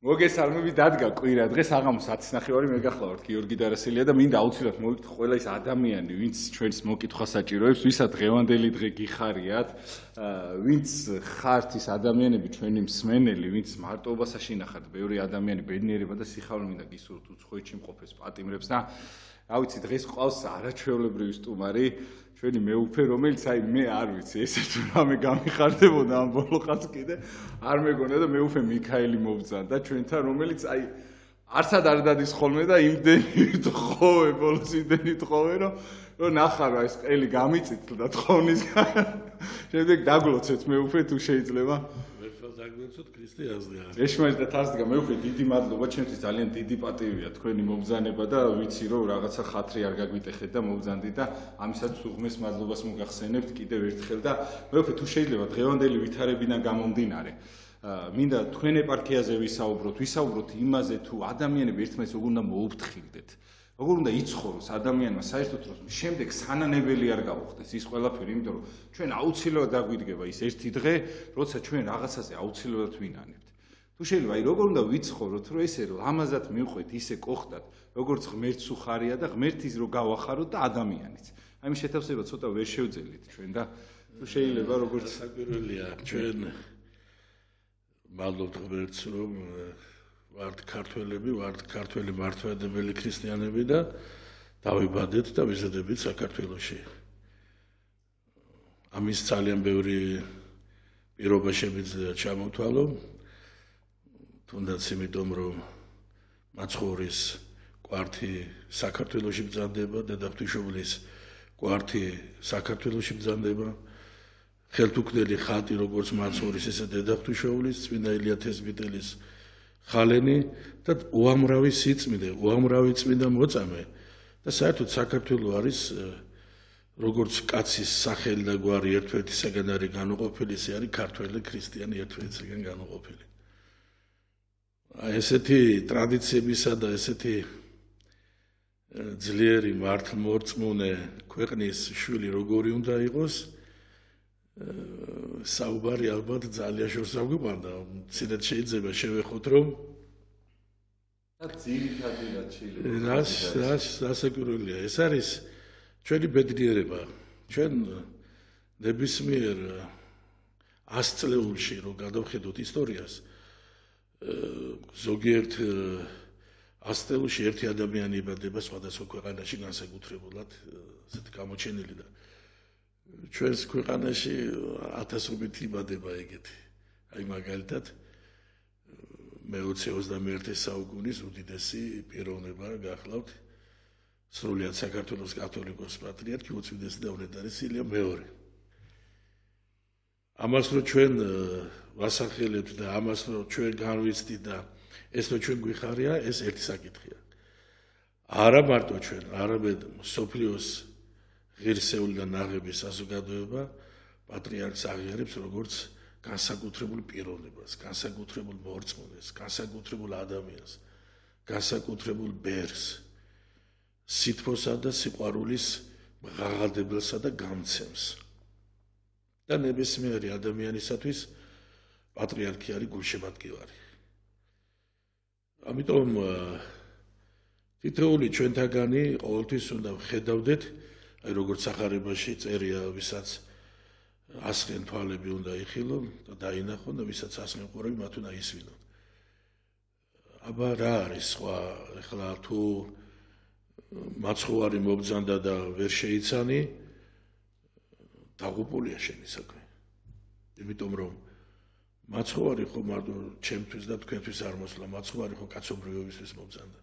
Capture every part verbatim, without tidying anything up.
მოგესალმები დადგა კვირა დღეს აღამოს ათის ნახევარი მე გახლავართ გიორგი დარასელია და მინდა აუცილებლად მოვიკითხო ყველა ის ადამიანი ვინც ჩვენს მოკითხვას საჭიროებს ვისაც დღევანდელი დღე გიხარიათ ვინც ხართ ის ადამიანები ჩვენი მსმენელი ვინც მარტოობას აშინახართ ბევრი ადამიანი ბედნიერება და სიხარულით მინდა გისურვოთ უცხოეთში მყოფებს პატიმრებს და რა ვიცი დღეს ყავს არაჩვეულებრივი სტუმარი ჩვენი მეუფე რომელიც აი მე არ ვიცი ესე თუ რამე გამიხარდებოდა ამ ბოლო ხანს კიდე არ მეგონა და მეუფე მიქაელი მოვძანდა ჩვენთან რომელიც აი არცად არ დადის ხოლმე და იმდენი თხოვე ბოლოს იმდენი თხოვე რომ რომ ნახარო ეს ყელი გამიწითლდა თხოვნისგან შემდეგ დაგლოცეთ მეუფე თუ შეიძლება დაგვეცოთ ქრისტიანსგან. ეშმაკ და თასდგა მეუფე დიდი მადლობა ჩემთვის ძალიან დიდი პატივია თქვენი მობრძანება და ვიცი რომ რაღაცა ხათრი არ გაგვიტეხეთ და მობრძანდით და ამისაც უღმეს მადლობას მოგახსენებთ კიდევ ერთხელ და მეუფე თუ შეიძლება დღევანდელი ვითარებიდან გამომდინარე მინდა თქვენ ეპარქიაზე ვისაუბროთ ვისაუბროთ იმაზე თუ ადამიანები ერთმანეთს როგორ უნდა მოუფრთხილდეთ როგორ უნდა იცხოვროს ადამიანმა საერთოდ რომ შემდეგ სანანებელი არ გავუხდეს ის ყველაფერი, იმიტომ რომ ჩვენ აუცილებლად დაგვიდგება ის ერთი დღე, როცა ჩვენ რაღაცაზე აუცილებლად ვინანებთ. თუ შეიძლება აი როგორ უნდა ვიცხოვროთ, რომ ესე რომ ლამაზად მივყვეთ, ისე კოხდათ, როგორც ღმერთს უხარია და ღმერთის რო გავახაროთ და ადამიანიც. აი მის შეთავსება ცოტა ვერ შევძელით ჩვენ და თუ შეიძლება როგორც საკვირველია ჩვენ მადლობთ ღმერთს რომ ვართ ქართველები, ვართ ქართველი მართლმადიდებელი ქრისტიანები და დავიბადეთ და ვიზრდებით საქართველოში. ამის ძალიან ბევრი პირობა შემიძლია ჩამოთვალო, თუნდაც იმიტომ რომ მაცხოვრის კვართი საქართველოში ბრძანდება, დედაღვთისმშობლის კვართი საქართველოში ბრძანდება, ხელთუქმნელი ხატი როგორც მაცხოვრის ისე დედაღვთისმშობლის, წმინდა ილია თესბიტელის ხალენი და უამრავი სიწმინდე, უამრავი წმინდა მოწამე და საერთოდ საქართველო არის როგორც კაცის სახელი და გვარი ერთვერთისაგან არის განუყოფელი, ისე არის ქართველი ქრისტიანი ერთვერთისაგან განუყოფელი. აი ესეთი ტრადიციებისა და ესეთი ძლიერი მართლმორწმუნე ქვეყნის შვილი როგორი უნდა იყოს საუბარი ალბათ ძალიან შორს აგვიყვანდა. მცირედ შეიძლება შევეხოთ რომ ძირითადი რაც შეიძლება. რას რას დასაკვირველია. ეს არის ჩვენი ბედნიერება. ჩვენ ნებისმიერ ას წლეულში რომ გადავხედოთ ისტორიას ზოგიერთ ას წლეულში ერთი ადამიანი იბადება სხვადასხვა ქვეყანაში განსაკუთრებულად ესეთი გამოჩენილი და ჩვენს ქვეყანაში ათასობით იბადება ეგეთი. აი მაგალითად მეოცე ოცდამეერთე საუკუნის უდიდესი პიროვნება გახლავთ სრულიად საქართველოს კათოლიკოს პატრიარქი უწმიდესი და უნეტარესი ილია მეორე. ამას რომ ჩვენ ვასახელებთ და ამას რომ ჩვენ განვიცდით და ეს რომ ჩვენ გვიხარია, ეს ერთი საკითხია. არა მარტო ჩვენ, არამედ მსოფლიოს ღირსეული და ნაღები საზოგადოება პატრიარქს აღიარებს როგორც განსაკუთრებულ პიროვნებას, განსაკუთრებულ მორწმუნეს, განსაკუთრებულ ადამიანს, განსაკუთრებულ ბერს, სითბოსა და სიყვარულის მღაღადებელსა და გამცემს. და ნებისმიერი ადამიანისათვის პატრიარქი არის გულშემატკივარი. ამიტომ თითოეული ჩვენთაგანი ყოველთვის უნდა ვხედავდეთ აი როგორც სახარებაში წერია ვისაც ასხენ თვალები უნდა იხილონ და დაინახონ და ვისაც ასხენ ყურები მათ უნდა ისვინონ. აბა რა არის სხვა ეხლა თუ მაცხოვარი მობრძანდა და ვერ შეიცანი დაღუპულია შენი საქმე. იმიტომ რომ მაცხოვარი ხო მარტო ჩემთვის და თქვენთვის არ მოსვლა, მაცხოვარი ხო კაცობრიობისთვის მობრძანდა.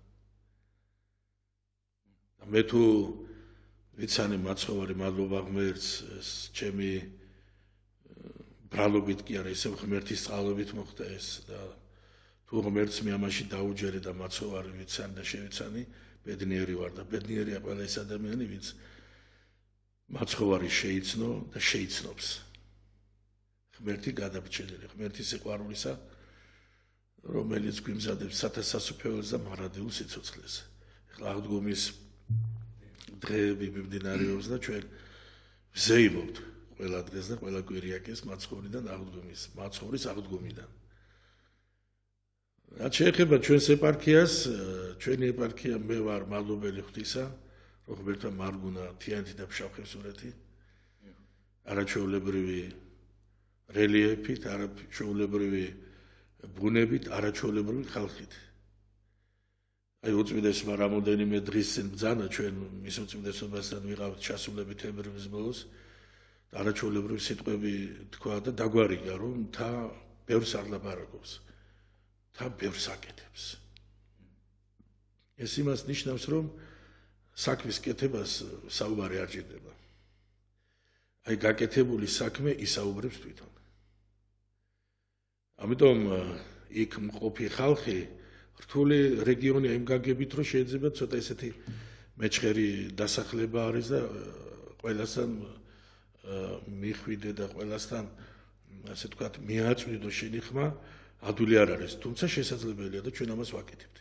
და მე თუ ვიცანი მაცხოვარი მადლობა ღმერთს ეს ჩემი ბრალობით კი არა ისევ ღმერთის წყალობით მოხდა ეს და თუ ღმერთს მე ამაში დაუჯერე და მაცხოვარი ვიცანი და შევიცანი ბედნიერი ვარ და ბედნიერია ყველა ეს ადამიანი ვინც მაცხოვარი შეიცნო და შეიცნობს ღმერთი გადაბჭენილი ღმერთის სიყვარულისა რომელიც გვიმზადებს სათასასუფეველს და მარადილ სიცოცხლეს. ეხლა აღდგომის დღეები მიმდინარეობს და ჩვენ ვზეიმობთ ყველა დღეს და ყველა კვირიაკეს მაცხოვრიდან აღდგომის, მაცხოვრის აღდგომიდან. რაც შეეხება ჩვენს ეპარქიას, ჩვენი ეპარქია მე ვარ მადლობელი ღვთისა, რომ ღმერთმა მარგუნა თიანეთი და ფშავ-ხევსურეთი. არაჩვეულებრივი რელიეფით, არაჩვეულებრივი ბუნებით, არაჩვეულებრივი ხალხით. აი უწმიდესმა რამოდენიმე დღის წინ ბრძანა ჩვენ მის უწმიდესობასთან ვიყავთ ჩასულები თებერვლის ბოლოს. არაჩვეულებრივი სიტყვები თქვა და დაგვარიგა, რომ მთა ბევრს არ ლაპარაკობს. მთა ბევრს აკეთებს. ეს იმას ნიშნავს, რომ საქმის კეთებას საუბარი არ ჭირდება. აი გაკეთებული საქმე ისაუბრებს თვითონ. ამიტომ იქ მყოფი ხალხი რთული რეგიონია იმ გაგებით, რომ შეიძლება ცოტა ესეთი მეჩხერი დასახლება არის და ყველასთან მიხვიდე და ყველასთან ასე ვთქვათ მიაწვიდო შენი ხმა ადვილი არ არის, თუმცა შესაძლებელია და ჩვენ ამას ვაკეთებთ.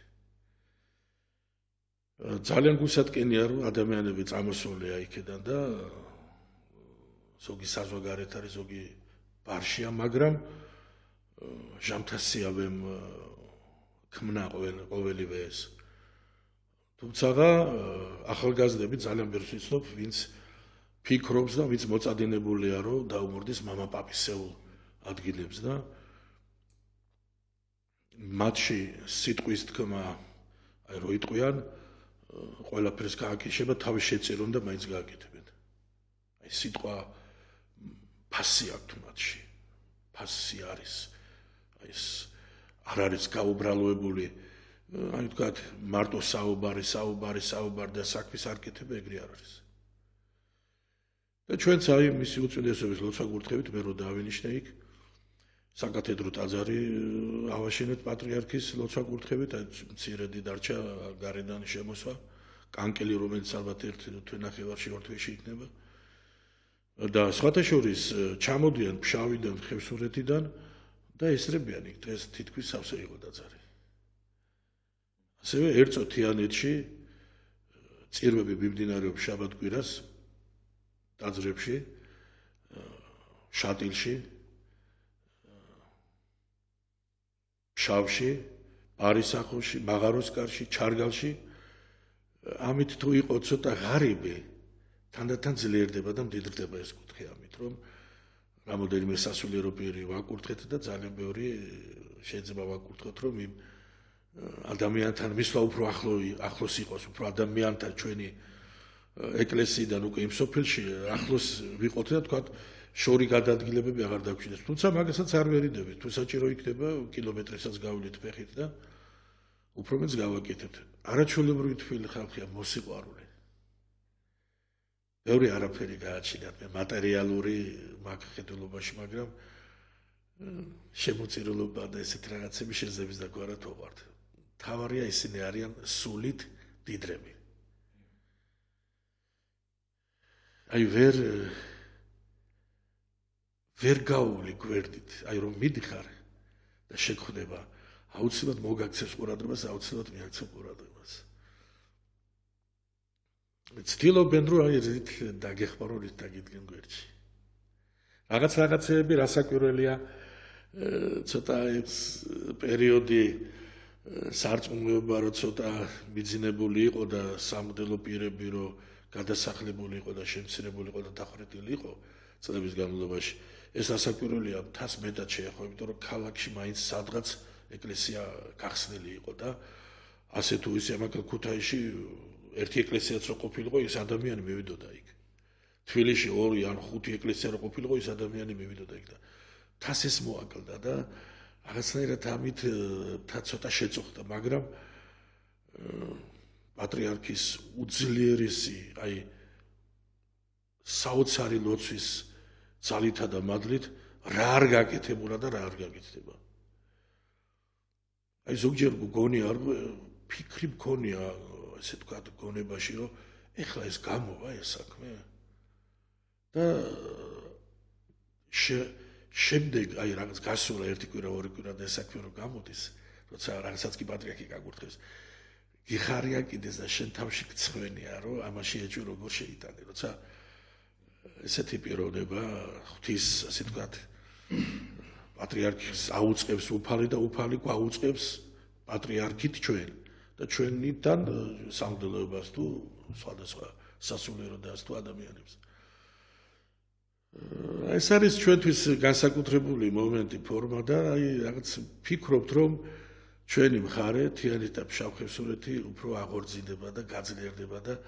ძალიან გულსატკენია, რომ ადამიანები წამოსულია იქიდან და ზოგი საზოგადოებით არის, ზოგი ბარშია, მაგრამ ჟამთასიავემ ქმნა ყოველივე ეს. თუმცა ახალგაზრდები ძალიან ბევრს ვიცნობ, ვინც ფიქრობს და ვინც მოწადინებულია, რომ დაუმორდეს მამა-პაპის სეულ ადგილებს და მათში სიტყვის თქმა, აი რო იტყვიან, ყველაფერს გააკეთება, თავის შეწირონ და მაინც გააკეთებენ. აი სიტყვა ფასი აქვს მათში. ფასი არის. აი ეს არ არის გაუბრალოებული, აი ვთქვათ, მარტო საუბარი, საუბარი, საუბარი და საქმის არკეთება ეგრე არ არის. და ჩვენც აი მისი უწმიდესობის ლოცვა-გურთხევით მე რო დავინიშნე იქ საკათედრო ტაძარი ავაშენეთ პატრიარქის ლოცვა-გურთხევით, აი მცირედი დარჩა გარედან შემოსვა, კანკელი რომელიც ალბათ ერთ თვენახევარში ორ თვეში იქნება. და სხვათა შორის ჩამოდიან ფშავიდან, ხევსურეთიდან და ესრებიან იქ დღეს თითქმის სავსე იყო ტაძარი. ასევე ერწო თიანეთში წირვები მიმდინარეობს შაბათ-კვირას ტაძრებში, შატილში, ფშავში, არისახოში, მაღაროსკარში, ჩარგალში. ამით თუ იყო ცოტა ღარიბი, თანდათან ძლიერდება და მდიდრდება ეს კუთხე ამით, რომ რამოდენიმე სასულიერო პირი ვაკურთხეთ და ძალიან ბევრი შეიძლება ვაკურთხოთ, რომ იმ ადამიანთან მისვლა უფრო ახლო ახლოს იყოს, უფრო ადამიანთან ჩვენი ეკლესიიდან უკვე იმ სოფელში ახლოს ვიყოთ და თქვათ შორი გადაადგილებები აღარ დაგვჭირდეს. თუმცა მაგასაც არ ვერიდებით, თუ საჭირო იქნება კილომეტრისაც გავლით ფეხით და უფრო მეც გავაკეთებთ. არაჩვეულებრივი თბილი ხალხია, მოსიყვარულე. ბევრი არაფერი გააჩინათ მე მატერიალური მაგხედულობაში, მაგრამ შემოწირულობა და ესეთ რაღაცები შეძების და გვარად ვაყართ. თავარია ისინი არიან სულით დიდრები. აი ვერ ვერ გაული გვერდით, აი რომ მიდიხარ და შეგხვდება, აუცილებლად მოგაქცევს ყურადღებას, აუცილებლად მიაქცევ ყურადღებას. ვცდილობენ რომ აი რით დაგეხმარო, რით დაგიდგენ გვერდში. რაღაც რაღაცეები რასაკვირველია, ცოტა ეს პერიოდი სარწმუნოება რომ ცოტა მიძინებული იყო და სამგდელო პირები რომ გადასახლებული იყო და შემცირებული იყო და დახვრეტილი იყო წლების განმავლობაში. ეს რასაკვირველია, მთას მეტად შეეხო, იმიტომ რომ ქალაქში მაინც სადღაც ეკლესია გახსნილი იყო და ასე თუ ისე ამაკალ ქუთაისში ერთი ეკლესიაც რო ყოფილიყო, ის ადამიანი მივიდოდა იქ. თბილისში ორი ან ხუთი ეკლესია რო ყოფილიყო, ის ადამიანი მივიდოდა იქ და თას ეს მოაკლდა და რაღაცნაირად ამით თა ცოტა შეწუხდა, მაგრამ პატრიარქის უძლიერესი, აი საოცარი ლოცვის ძალითა და მადლით რა არ გაკეთებულა და რა არ გაკეთდება. აი ზოგჯერ გონია, ფიქრი მქონია, ესე ვთქვათ, გონებაში, რომ ეხლა ეს გამოვა ეს საქმე და შემდეგ აი რაღაც გასულა ერთი კვირა, ორი კვირა და ეს საქმე რომ გამოდის, როცა რაღაცაც კი პატრიარქი გაგურთხევს, გიხარია კიდეს და შენ თავში გცხვენია, რომ ამაში ეჭვი როგორ შეიტანე, როცა ესეთი პიროვნება ღვთის, ასე ვთქვათ, პატრიარქს აუწყებს უფალი და უფალი გვაუწყებს პატრიარქით ჩვენ და ჩვენიდან სამღვდელოებას თუ სხვადასხვა სასულიერო დას თუ ადამიანებს. ეს არის ჩვენთვის განსაკუთრებული მომენტი ფორმა და აი რაღაც ფიქრობთ რომ ჩვენი მხარე თიანეთ და ფშავ-ხევსურეთი უფრო აღორძინდება და გაძლიერდება და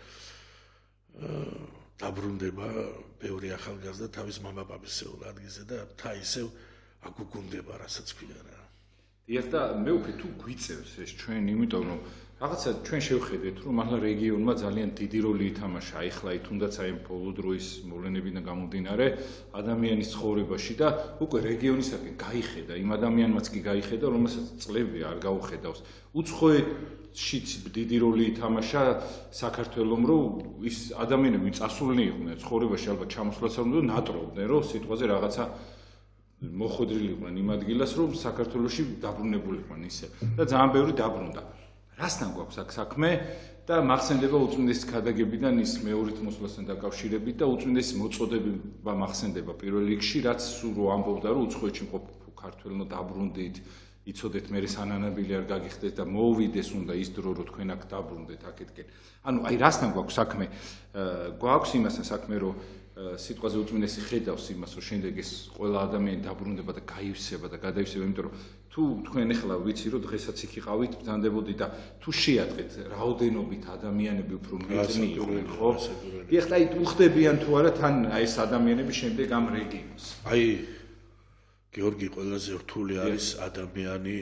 დაბრუნდება ბევრი ახალგაზრდა თავის მამაპაპისეულ ადგილზე და თა ისევ აგუგუნდება რასაც ქვია რა. დიახ და მე უკვე თუ გვიწევს ეს ჩვენ იმიტომ რომ რაღაცა ჩვენ შევხედეთ რომ ახლა რეგიონმა ძალიან დიდი როლი ითამაშა ახლა თუნდაც აი ბოლო დროის მოვლენებიდან გამომდინარე ადამიანის ცხოვრებაში და უკვე რეგიონისაკენ გაიხედა იმ ადამიანმაც კი გაიხედა რომელსაც წლები არ გაუხედავს უცხოეთშიც დიდი როლი ითამაშა საქართველომ რომ ის ადამიანები წასულნი იყვნენ ცხოვრებაში ალბათ ჩამოსვლაც არ უნდა ნატრობდნენ რომ სიტყვაზე რაღაცა მოხვედრილი იყვნენ იმ ადგილას რომ საქართველოში დაბრუნებულიყვნენ ისე და ძალიან ბევრი დაბრუნდა რასთან გვაქვს აქ საქმე და მახსენდება უწმინდესი ქადაგებიდან ის მეორით მოსვლასთან დაკავშირებით და უწმინდესი მოწოდება მახსენდება პირველ რიგში რაც სულ რო ამბობდა რომ უცხოეთში მყოფ ქართველნო დაბრუნდით იცოდეთ მე სანანაბილი არ გაგიხდეთ და მოვიდეს უნდა ის დრო რომ თქვენ აქ დაბრუნდეთ აქეთკენ ანუ აი რასთან გვაქვს საქმე გვაქვს იმასთან საქმე რომ სიტყვაზე უწმინდესი ხედავს იმას რომ შემდეგ ეს ყველა ადამიანი დაბრუნდება და გაივსება და გადაივსება იმიტომ რომ თუ თქვენ ახლა ვიცი რომ დღესაც იქ იყავით ბრძანდებოდი და თუ შეატყეთ რაოდენობით ადამიანები უფრო მეტნი იყვნენ ხო ეხლა აი უხდებიან თუ არა თან აი ეს ადამიანები შემდეგ ამ რეგიონს აი გიორგი ყველაზე რთული არის ადამიანი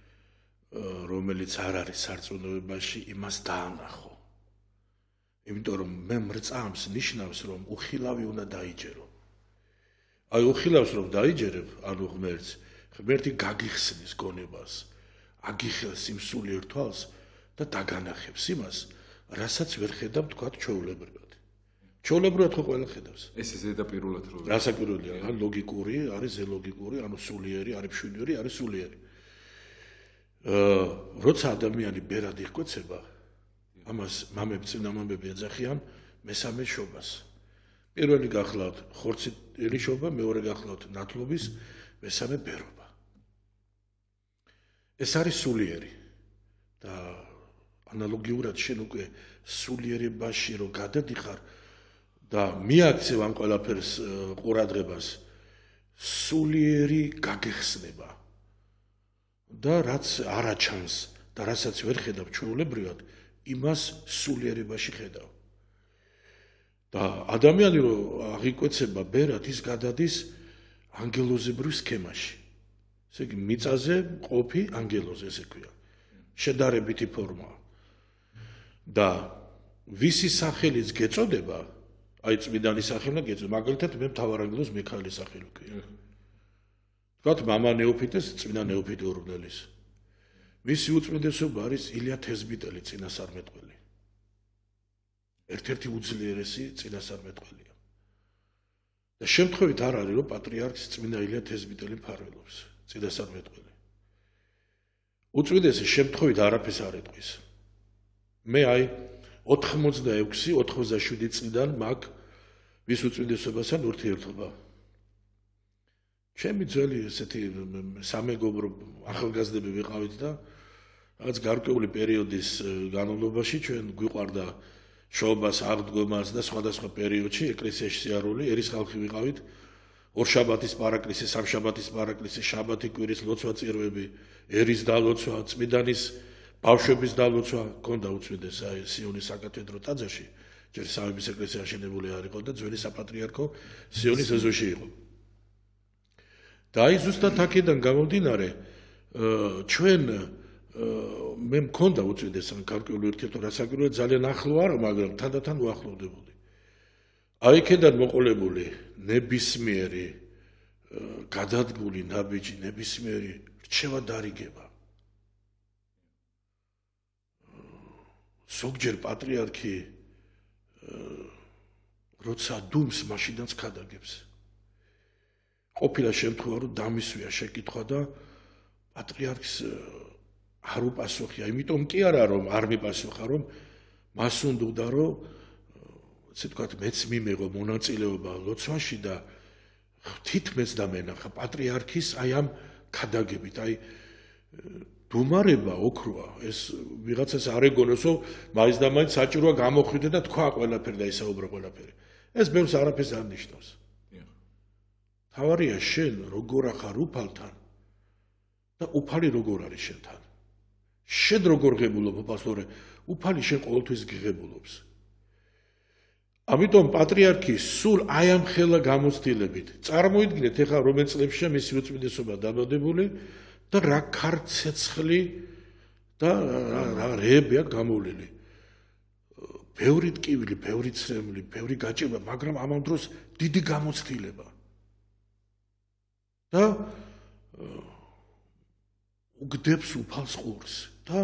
რომელიც არ არის სარწმუნოებაში იმას დაანახო იმიტომ რომ მე მრწამს ნიშნავს რომ უხილავი უნდა დაიჯერო აი უხილავს რომ დაიჯერებ ანუ ღმერთს ღმერთი გაგიხსნის გონებას აგიხელს იმ სულიერ თვალს და დაგანახებს იმას რასაც ვერ ხედავ თქვა ჩვეულებრივად ჩვეულებრივად ხო ყველა ხედავს ეს ზედაპირულად რო რასაკვირველია ან ლოგიკური არის ზელოგიკური ანუ სულიერი არის მშვიდიერი არის სულიერი აა როცა ადამიანი ბერად იხვეცება ამას მამები წინამამები ეძახიან მესამე შობას. პირველი გახლავთ ხორცელი შობა, მეორე გახლავთ ნათლობის, მესამე ბერობა. ეს არის სულიერი და ანალოგიურად შენ უკვე სულიერებაში რო გადადიხარ და მიაქცევ ამ ყველაფერს ყურადღებას სულიერი გაგეხსნება და რაც არაჩანს და რასაც ვერ ხედავ ჩვეულებრივად იმას სულიერებაში ხედავ. და ადამიანი რო აღიკვეცება ბერად ის გადადის ანგელოზებრივ სქემაში. ესე იგი მიწაზე ყოფი ანგელოზე ესე ქვია. შედარებითი ფორმა. და ვისი სახელიც გეწოდება, აი წმინდანის სახელი გეწოდება, მაგალითად მე მთავარანგელოზ მიქაელის სახელი ქვია. თქვათ მამა ნეოფიტეს წმინდა ნეოფიტე ორგნელის. მისი უწმინდესობა არის ილია თესბიტელი წინასწარმეტყველი. ერთ-ერთი უძლიერესი წინასწარმეტყველია. და შემთხვევით არ არის რომ პატრიარქს წმინდა ილია თესბიტელი მფარველობს, წინასწარმეტყველი. უწმინდესი შემთხვევით არაფერს არ ეტყვის. მე აი ოთხმოცდაექვსი ოთხმოცდაშვიდი წლიდან მაგ ვის უწმინდესობასთან ურთიერთობა. ჩემი ძველი ესეთი სამეგობრო ახალგაზრდები ვიყავით და რაღაც გარკვეული პერიოდის განმავლობაში ჩვენ გვიყვარდა შობას აღდგომას და სხვადასხვა პერიოდში ეკლესიაში სიარული ერის ხალხი ვიყავით ორშაბათის პარაკლისი სამშაბათის პარაკლისი შაბათი კვირის ლოცვა წირვები ერის დალოცვა წმინდანის ბავშვების დალოცვა ქონდა უწმინდეს აი სიონის საკათედრო ტაძარში ჯერ სამების ეკლესია აშენებული არ იყო და ძველი საპატრიარქო სიონის ეზოში იყო და აი ზუსტად აქედან გამომდინარე ჩვენ მე მქონდა უწმინდეს ამ გარკვეული ურთიერთობა რასაკვირველია ძალიან ახლო არა მაგრამ თანდათან უახლოვდებოდი აი იქედან მოყოლებული ნებისმიერი გადადგული ნაბიჯი ნებისმიერი რჩევა დარიგება ზოგჯერ პატრიარქი როცა დუმს მაშინაც ქადაგებს ყოფილა შემთხვევა რომ დამისვია შეკითხვა და პატრიარქს არ უპასუხია იმიტომ კი არა რომ არ მიპასუხა რომ მას უნდა რომ ესე ვთქვათ მეც მიმეღო მონაწილეობა ლოცვაში და თითქმეც დამენახა პატრიარქის აი ამ ქადაგებით აი დუმარება ოქროა, ეს ვიღაცას არ ეგონოსო, მაინც და მაინც საჭიროა გამოხვიდე და თქვა ყველაფერი და ისაუბრა ყველაფერი. ეს ბევრს არაფერს არ ნიშნავს. თავარია შენ როგორ ახარ უფალთან და უფალი როგორ არის შენთან. შენ როგორ ღებულობ უფალს, თორე უფალი შენ ყოველთვის გიღებულობს. ამიტომ პატრიარქი სულ აი ამ ხელა გამოცდილებით წარმოიდგინეთ ეხლა რომელ წლებშია მისი უწმინდესობა დაბადებული და რა ქარცეცხლი და რა რეებია გამოვლილი. ბევრი ტკივილი, ბევრი ცრემლი, ბევრი გაჭირება, მაგრამ ამავე დროს დიდი გამოცდილება. და უგდებს უფალს ყურს და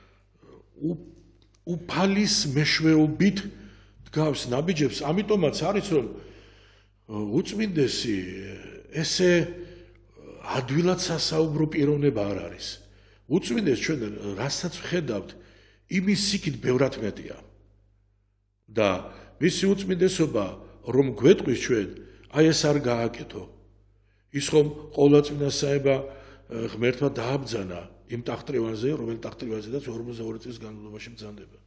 უფალის მეშვეობით დგავს ნაბიჯებს, ამიტომაც არის რომ უწმინდესი ესე ადვილად სასაუბრო პიროვნება არ არის. უწმინდეს ჩვენ რასაც ვხედავთ, იმის სიკით ბევრად მეტია. და მისი უწმინდესობა რომ გვეტყვის ჩვენ, აი ეს არ გააკეთო. ის ხომ ყოვლადწმინდა საება ღმერთმა დააბრძანა იმ ტახტრივანზე, რომელ ტახტრივანზედაც ორმოცდაორი წლის განმავლობაში ბრძანდება.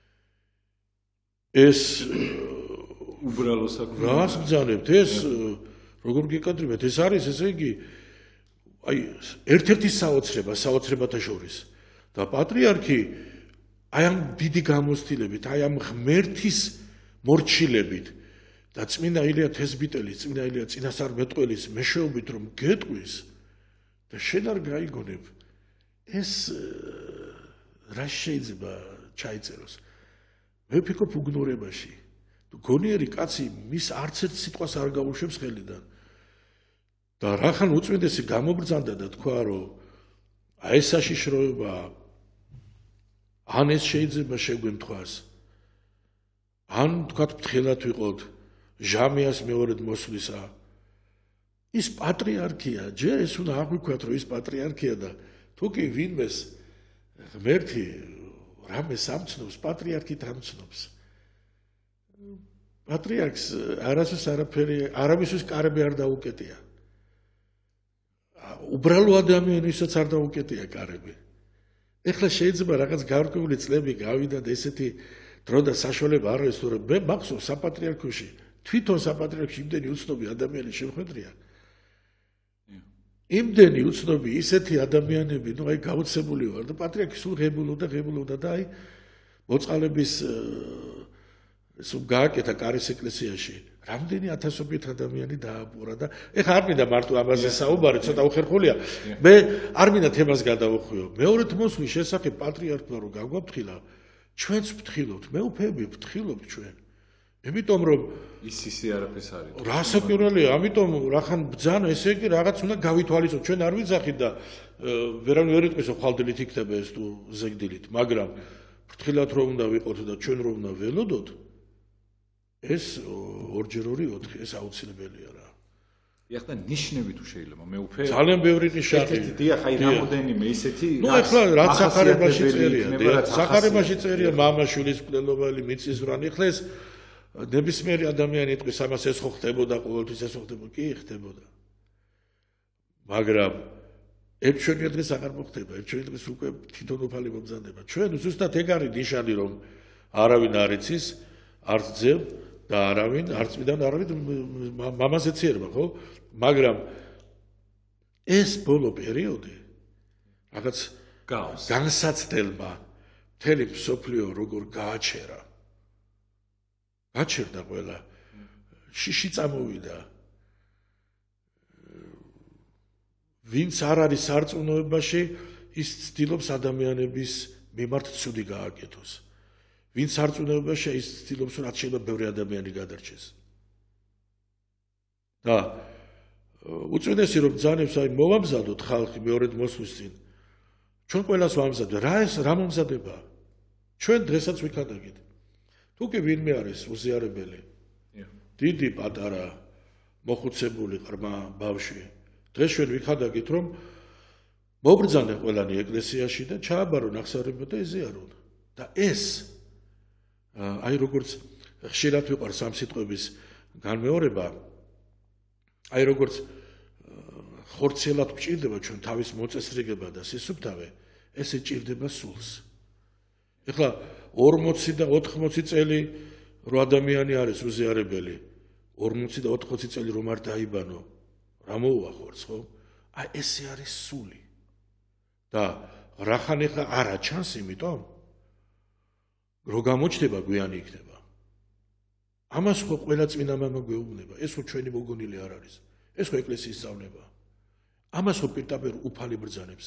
ეს უბრალო საქმე. რას ბრძანებთ? ეს როგორ გეკადრებთ? ეს არის ესე იგი აი ერთ-ერთი საოცრება, საოცრებათა შორის. და პატრიარქი აი ამ დიდი გამოცდილებით, აი ამ ღმერთის მორჩილებით და წმინდა ილია თესბიტელის, წმინდა ილია წინასწარმეტყველის მეშვეობით რომ გეტყვის და შენ არ გაიგონებ, ეს რა შეიძლება ჩაიწეროს? მე ვფიქრობ უგნურებაში. გონიერი კაცი მის არც ერთ სიტყვას არ გაუშვებს ხელიდან. და რახან უწმინდესი გამობრძანდა და თქვა, რომ აი ეს საშიშროებაა, ან ეს შეიძლება შეგვემთხვას, ან თქვათ ფრთხილად ვიყოთ ჟამიას მეორედ მოსვლისა. ის პატრიარქია, ჯერ ეს უნდა აღვიქვათ, რომ ის პატრიარქია და თუ კი ვინმეს ღმერთი რამეს ამცნობს, პატრიარქით ამცნობს. პატრიარქს არასოდეს არაფერი, არავისთვის კარები არ დაუკეტია. უბრალო ადამიანისაც არ დაუკეტია კარები. ეხლა შეიძლება რაღაც გარკვეული წლები გავიდა და ესეთი დრო და საშუალება არ არის, თორემ მე მახსოვს საპატრიარქოში, თვითონ საპატრიარქოში იმდენი უცნობი ადამიანი შემხედრია. იმდენი უცნობი ისეთი ადამიანები, ნუ აი გაუცებული ვარ და პატრიარქი სულ ღებულობდა, ღებულობდა და აი მოწყალების სულ გააკეთა კარის ეკლესიაში. რამდენი ათასობით ადამიანი დააბურა და ეხლა არ მინდა მარტო ამაზე საუბარი, ცოტა უხერხულია. მე არ მინდა თემას გადავხვიო. მეორედ მოსვლის შესახებ პატრიარქმა რომ გაგვაფრთხილა, ჩვენც ვფრთხილობთ, მეუფეები ვფრთხილობთ ჩვენ. იმიტომ რომ ის ისე არაფერს არის. რა საკურველია, ამიტომ რახან ბძანა, ესე იგი რაღაც უნდა გავითვალისწინოთ. ჩვენ არ ვიძახით და ვერან ვერ იტყვისო ხვალდილით იქნება ეს თუ ზეგდილით, მაგრამ ფრთხილად რომ უნდა ვიყოთ და ჩვენ რომ უნდა ველოდოთ, ეს ორჯერ ორი ოთხი, ეს აუცილებელია რა. ეხლა ნიშნები თუ შეიძლება, მე უფე ძალიან ბევრი ნიშანი. ერთ-ერთი დიახ, აი რამოდენიმე ისეთი ნუ ეხლა რაც სახარებაში წერია, სახარებაში წერია მამაშვილის მკვლელობელი მიწისძვრანი, ეხლა ეს ნებისმიერი ადამიანი იტყვის ამას, ეს ხო ხდებოდა ყოველთვის, ეს ხო ხდებოდა, კი ხდებოდა. მაგრამ ერთშენია დღეს აღარ მოხდება, ერთშენია დღეს უკვე თვითონ უფალი მომზადება. ჩვენ ზუსტად ეგ არის ნიშანი, რომ არავინ არ იცის, არც ძებ და არავინ, არც წმიდან არავინ მამას ეციერება, ხო? მაგრამ ეს ბოლო პერიოდი რაღაც გავს განსაცდელმა მთელი მსოფლიო როგორ გააჩერა. გაჩერდა ყველა. შიში წამოვიდა. ვინც არ არის სარწმუნოებაში, ის ცდილობს ადამიანების მიმართ ცუდი გააკეთოს. ვინც სარწმუნოებაში, ის ცდილობს, რომ რაც შეიძლება ბევრი ადამიანი გადარჩეს. და უწმინდესი რომ ბრძანებს, აი მოვამზადოთ ხალხი მეორედ მოსვლის წინ. ჩვენ ყველას ვამზადოთ. რა ეს რა მომზადება? ჩვენ დღესაც ვიქადაგით. თუ კი ვინმე არის უზიარებელი, დიდი პატარა, მოხუცებული ყრმა ბავშვი, დღეს ჩვენ ვიქადაგით, რომ მობრძანენ ყველანი ეკლესიაში და ჩააბარონ აღსარებო და ეზიარონ. და ეს აი როგორც ხშირად ვიყვარს ამ სიტყვების განმეორება, აი როგორც ხორცელად გვჭირდება ჩვენ თავის მოწესრიგება და სისუფთავე, ეს ეჭირდება სულს. ეხლა ორმოცი და ოთხმოცი წელი რო ადამიანი არის უზიარებელი, ორმოცი და ოთხმოცი წელი რომ არ დაიბანო, რა მოუახორს, ხო? აი ესე არის სული. და რახან ეხლა არა ჩანს, იმიტომ რო გამოჩნდება გვიანი იქნება. ამას ხო ყველა წმინდა მამა გვეუბნება, ეს ხო ჩვენი მოგონილი არ არის. ეს ხო ეკლესიის სწავნება. ამას ხო პირდაპირ უფალი ბრძანებს.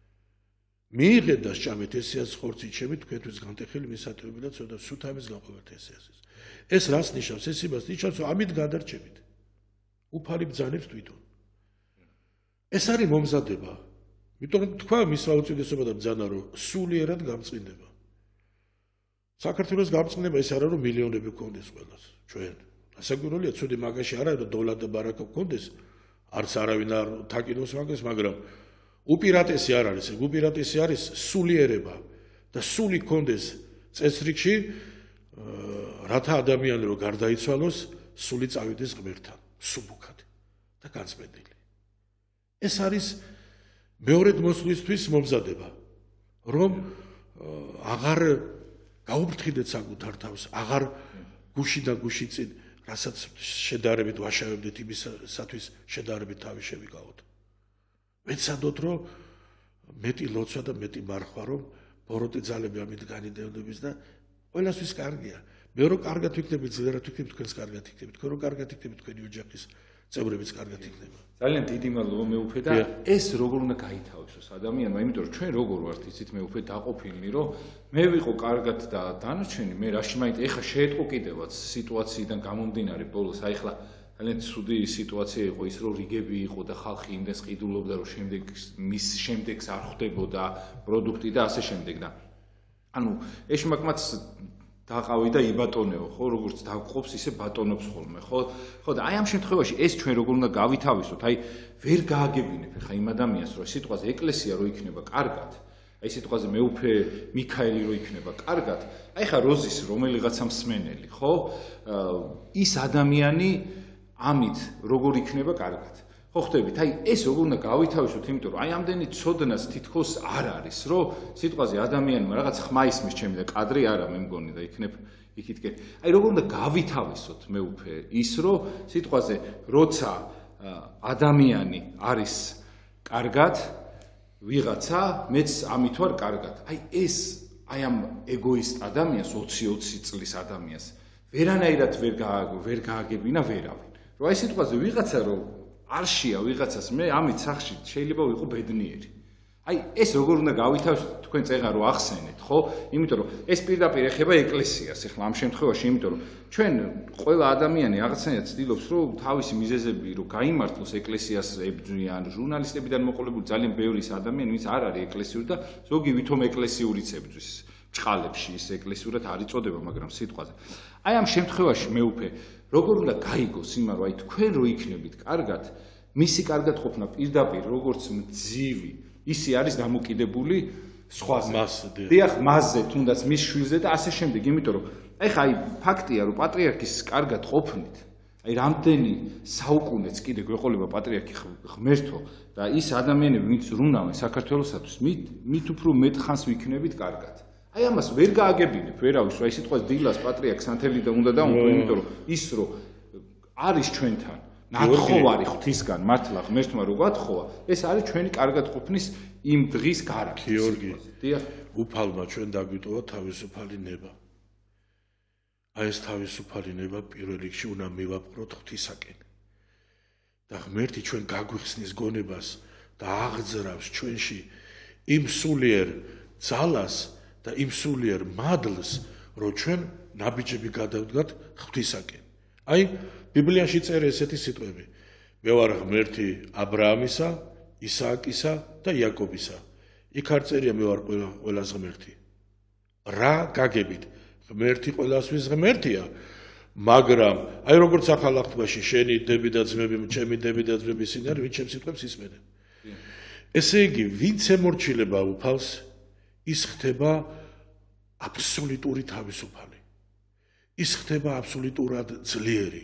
მიიღეთ და სჭამეთ ესეას ხორცი ჩემი თქვენთვის განტეხილი მისათრები და ცოტა სუთამის გაყვებათ ესეას. ეს რას ნიშნავს? ეს იმას ნიშნავს, რომ ამით გადარჩებით. უფალი ბრძანებს თვითონ. ეს არის მომზადება. იმიტომ თქვა მისმა უწოდესობა და ბრძანა, რომ სულიერად გამწყინდება. საქართველოს გამწყინება ეს არა რომ მილიონები გქონდეს ყველას. ჩვენ ასაგვიროა ცუდი მაგაში არა რომ დოლა და ბარაკა გქონდეს, არც არავინ არ თაკინოს მაგას, მაგრამ უპირატესი არ არის, უპირატესი არის სულიერება და სული გქონდეს წესრიგში, რათა ადამიანი რო გარდაიცვალოს, სული წავიდეს ღმერთთან, სუბუქად და განწმენდილი. ეს არის მეორედ მოსვლისთვის მომზადება, რომ აღარ გაუფრთხილდეთ საკუთარ თავს, აღარ გუში და გუში წინ, რასაც შედარებით ვაშავებდით იმისათვის შედარებით თავი შევიკავოთ. ვეცადოთ, რომ მეტი ლოცვა და მეტი მარხვა, რომ ბოროტი ძალები ამით განიდევნების და ყველასთვის კარგია. მე რო კარგად ვიქნებით, ძლიერად ვიქნებით, თქვენს კარგად იქნებით, თქვენ რო კარგად იქნებით, თქვენი ოჯახის წევრებიც კარგად იქნება. ძალიან დიდი მადლობა მეუფე და ეს როგორ უნდა გაითავისოს ადამიანმა, იმიტომ რომ ჩვენ როგორ ვართ იცით მეუფე დაყოფილნი, რომ მე ვიყო კარგად და დანარჩენი, მე რაში მაინც ეხა შეეტყო კიდევაც სიტუაციიდან გამომდინარე ბოლოს, აი ხლა ძალიან ცუდი სიტუაცია იყო ის, რომ რიგები იყო და ხალხი იმდენს ყიდულობდა, რომ შემდეგ მის შემდეგს არ ხვდებოდა პროდუქტი და ასე შემდეგ და ანუ ეშმაკმაც დაყავი და იბატონეო, ხო, როგორც დაგყოფს, ისე ბატონობს ხოლმე, ხო? ხო და აი ამ შემთხვევაში ეს ჩვენ როგორ უნდა გავითავისოთ? აი ვერ გააგებინებ ხა იმ ადამიანს, რომ სიტყვაზე ეკლესია რო იქნება კარგად, აი სიტყვაზე მეუფე მიქაელი რო იქნება კარგად, აი ხა როზის რომელიღაცა მსმენელი, ხო? ის ადამიანი ამით როგორ იქნება კარგად? ხო ხდებით, აი ეს როგორ უნდა გავითავისოთ, იმიტომ რომ აი ამდენი ცოდნას თითქოს არ არის, რომ სიტყვაზე ადამიანმა რაღაც ხმა ისმის ჩემი და კადრი არა მე მგონი და იქნებ იქითკენ. აი როგორ უნდა გავითავისოთ მეუფე ის, რომ სიტყვაზე როცა ადამიანი არის კარგად, ვიღაცა მეც ამით ვარ კარგად. აი ეს აი ამ ეგოისტ ადამიანს, ოცი ოცი წლის ადამიანს ვერანაირად ვერ ვერ გააგებინა ვერავინ. რომ აი სიტყვაზე ვიღაცა რომ არშია ვიღაცას მე ამით სახში შეიძლება ვიყო ბედნიერი. აი ეს როგორ უნდა გავითავისოთ თქვენ წეღა რო ახსენეთ, ხო? იმიტომ რომ ეს პირდაპირ ეხება ეკლესიას, ეხლა ამ შემთხვევაში, იმიტომ რომ ჩვენ ყველა ადამიანი რაღაცნაირად ცდილობს, რომ თავისი მიზეზები რო გაიმართლოს ეკლესიას ებრძვიან, ჟურნალისტებიდან მოყოლებული ძალიან ბევრი ადამიანი, ვინც არ არის ეკლესიური და ზოგი ვითომ ეკლესიურიც ებრძვის. ჭყალებში ის ეკლესიურად არ იწოდება, მაგრამ სიტყვაზე. აი ამ შემთხვევაში მეუფე როგორ უნდა გაიგოს იმა, რომ აი თქვენ რო იქნებით კარგად, მისი კარგად ყოფნა პირდაპირ როგორც მძივი, ისი არის დამოკიდებული სხვაზე. მასზე. დიახ, მასზე, თუნდაც მის შვილზე და ასე შემდეგ, იმიტომ რომ აი ხა აი ფაქტია, რომ პატრიარქის კარგად ყოფნით, აი რამდენი საუკუნეც კიდე გვეყოლება პატრიარქი ღმერთო და ის ადამიანები, ვინც ბრუნავენ საქართველოსათვის, მით მით უფრო მეტ ხანს ვიქნებით კარგად. აი ამას ვერ გააგებინებ, ვერავის, აი სიტყვას დილას პატრიარქს ანთელი და უნდა დაუნგო, იმიტომ რომ ის რო არის ჩვენთან, ნათხოვარი ღვთისგან, მართლა ღმერთმა რო გათხოვა, ეს არის ჩვენი კარგად ყოფნის იმ დღის გარანტია. გიორგი, დიახ, უფალმა ჩვენ დაგვიტოვა თავისუფალი ნება. აი ეს თავისუფალი ნება პირველ რიგში უნდა მივაპყროთ ღვთისაკენ. და ღმერთი ჩვენ გაგვიხსნის გონებას და აღძრავს ჩვენში იმ სულიერ ძალას და იმ სულიერ მადლს, რომ ჩვენ ნაბიჯები გადავდგათ ღვთისაკენ. აი, ბიბლიაში წერია ესეთი სიტყვები: მე ვარ ღმერთი აბრაამისა, ისააკისა და იაკობისა. იქ არ წერია მე ვარ ყველას ღმერთი. რა გაგებით? ღმერთი ყველასთვის ღმერთია, მაგრამ აი როგორც ახალ აღთქმაში შენი დები და ძმები, ჩემი დები და ძმები ისინი არის, ვინც ჩემს სიტყვებს ისმენენ. ესე იგი, ვინც ემორჩილება უფალს, ის ხდება აბსოლუტური თავისუფალი. ის ხდება აბსოლუტურად ძლიერი.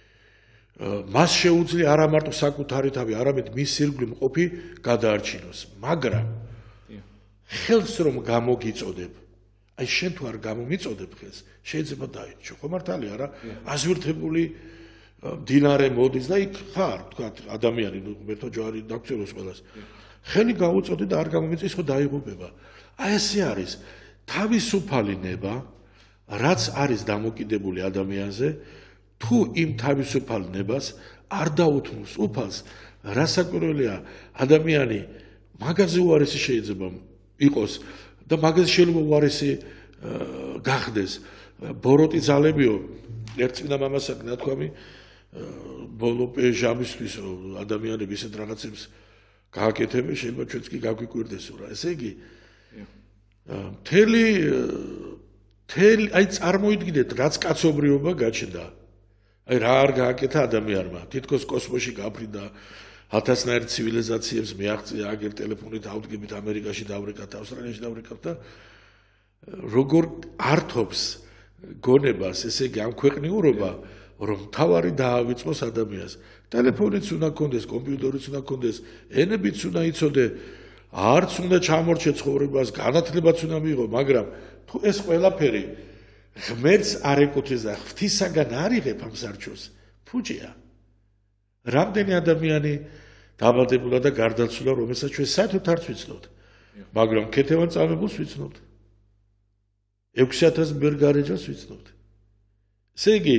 მას შეუძლია არა მარტო საკუთარი თავი, არამედ მის ირგვლივ მყოფი გადაარჩინოს. მაგრამ ხელს რომ გამოგიწოდებ აი შენ თუ არ გამომიწოდებ ხელს შეიძლება დაიჭო ხო მართალია რა აზვირთებული დინარე მოდის და იქ ხარ თქვა ადამიანი მეთო ჯვარი დაგწეროს ყველას ხელი გაუწოდე და არ გამომიწის ხო დაიღუპება აი ესე არის თავისუფალი ნება რაც არის დამოკიდებული ადამიანზე თუ იმ თავისუფალ ნებას არ დაუთმოს უფალს რასაკვირველია ადამიანი მაგაზე უარესი შეიძლება იყოს და მაგაზე შეიძლება უარესი გახდეს ბოროტი ძალებიო ერთ წინა მამასაც ნათქვამი ბოლო ჟამისთვის ადამიანები ისეთ რაღაცებს გააკეთებენ შეიძლება ჩვენც კი გაგვიკვირდესო რა ესე იგი მთელი მთელი აი წარმოიდგინეთ რაც კაცობრიობა გაჩნდა აი რა არ გააკეთა ადამიანმა თითქოს კოსმოსში გაფრინდა ათასნაირ ცივილიზაციებს მეაღწია აგერ ტელეფონით ავდგებით ამერიკაში დავრეკავთ ავსტრალიაში დავრეკავთ და როგორ ართობს გონებას ესე იგი ამ ქვეყნიურობა რომ თავარი დაავიწყოს ადამიანს ტელეფონიც უნდა კონდეს კომპიუტერიც უნდა კონდეს ენებიც უნდა იცოდე არც უნდა ჩამორჩე ცხოვრებას განათლებაც უნდა მიიღო მაგრამ თუ ეს ყველაფერი ღმერთს არ ეკუთვნის და ღვთისაგან არ იღებ ამ სარჩოს ფუჭია რამდენი ადამიანი დაბადებულა და გარდაცვლილა რომელსაც ჩვენ საერთოდ არ ვიცნობთ მაგრამ ქეთევან წამებულს ვიცნობთ ექვსი ათას ბერგარეჯას ვიცნობთ ესე იგი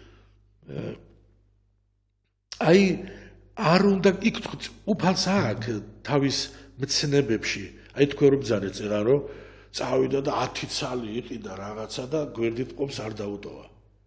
აი არ უნდა იქ უფალს აქვს თავის მცნებებში აი თქვენ რომ ბძანე წერა რომ წავიდა და ათი ცალი იყიდა რაღაცა და გვერდით ყობს არ დაუტოვა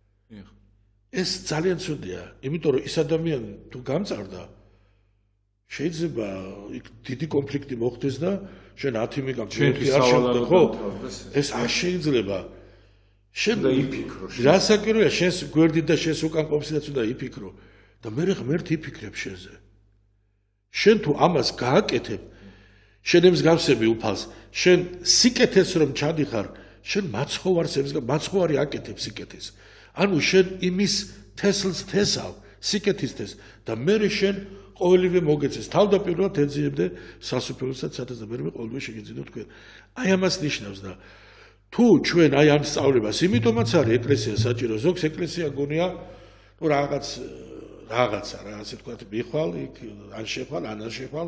ეს ძალიან ცუდია იმიტომ რომ ის ადამიანი თუ გამწარდა შეიძლება იქ დიდი კონფლიქტი მოხდეს და შენ ათი მიგაქვს არ შეიძლება ხო ეს არ შეიძლება შენ იფიქრო რასაკვირველია შენს გვერდით და შენს უკან ყოფნაც უნდა იფიქრო და მე ღმერთი იფიქრებ შენზე შენ თუ ამას გააკეთებ შენ ემსგავსები უფალს შენ სიკეთეს რომ ჩადიხარ შენ მაცხოვარს მაცხოვარი აკეთებ სიკეთეს ანუ შენ იმის თესლს თესავ სიკეთის თეს და მე შენ ყოველივე მოგეცეს თავდაპირველად ეძიებდე სასუფეველსაც სადაც და მე ყოველივე შეგეძინო თქვენ აი ამას ნიშნავს და თუ ჩვენ აი ამ სწავლებას იმიტომაც არის ეკლესია საჭირო ზოგს ეკლესია გონია თუ რაღაც რაღაცა რა ასე თქვა მიხვალ იქ ან შეხვალ ან არ შეხვალ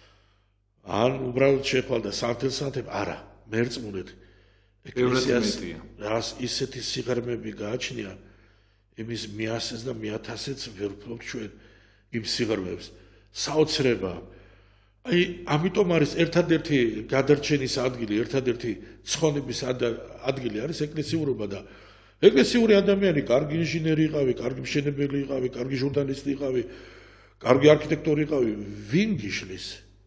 ან უბრალოდ შეხვალ და სამთელსათებ არა მერწმუნეთ ეკლესიას რას ისეთი სიღრმეები გააჩნია იმის მიასეს და მიათასეც ვერ ვფლობთ ჩვენ იმ სიღრმეებს საოცრება აი ამიტომ არის ერთადერთი გადარჩენის ადგილი ერთადერთი ცხონების ადგილი არის ეკლესიურობა და ეკლესიური ადამიანი კარგი ინჟინერი იყავი კარგი მშენებელი იყავი კარგი ჟურნალისტი იყავი კარგი არქიტექტორი იყავი ვინ გიშლის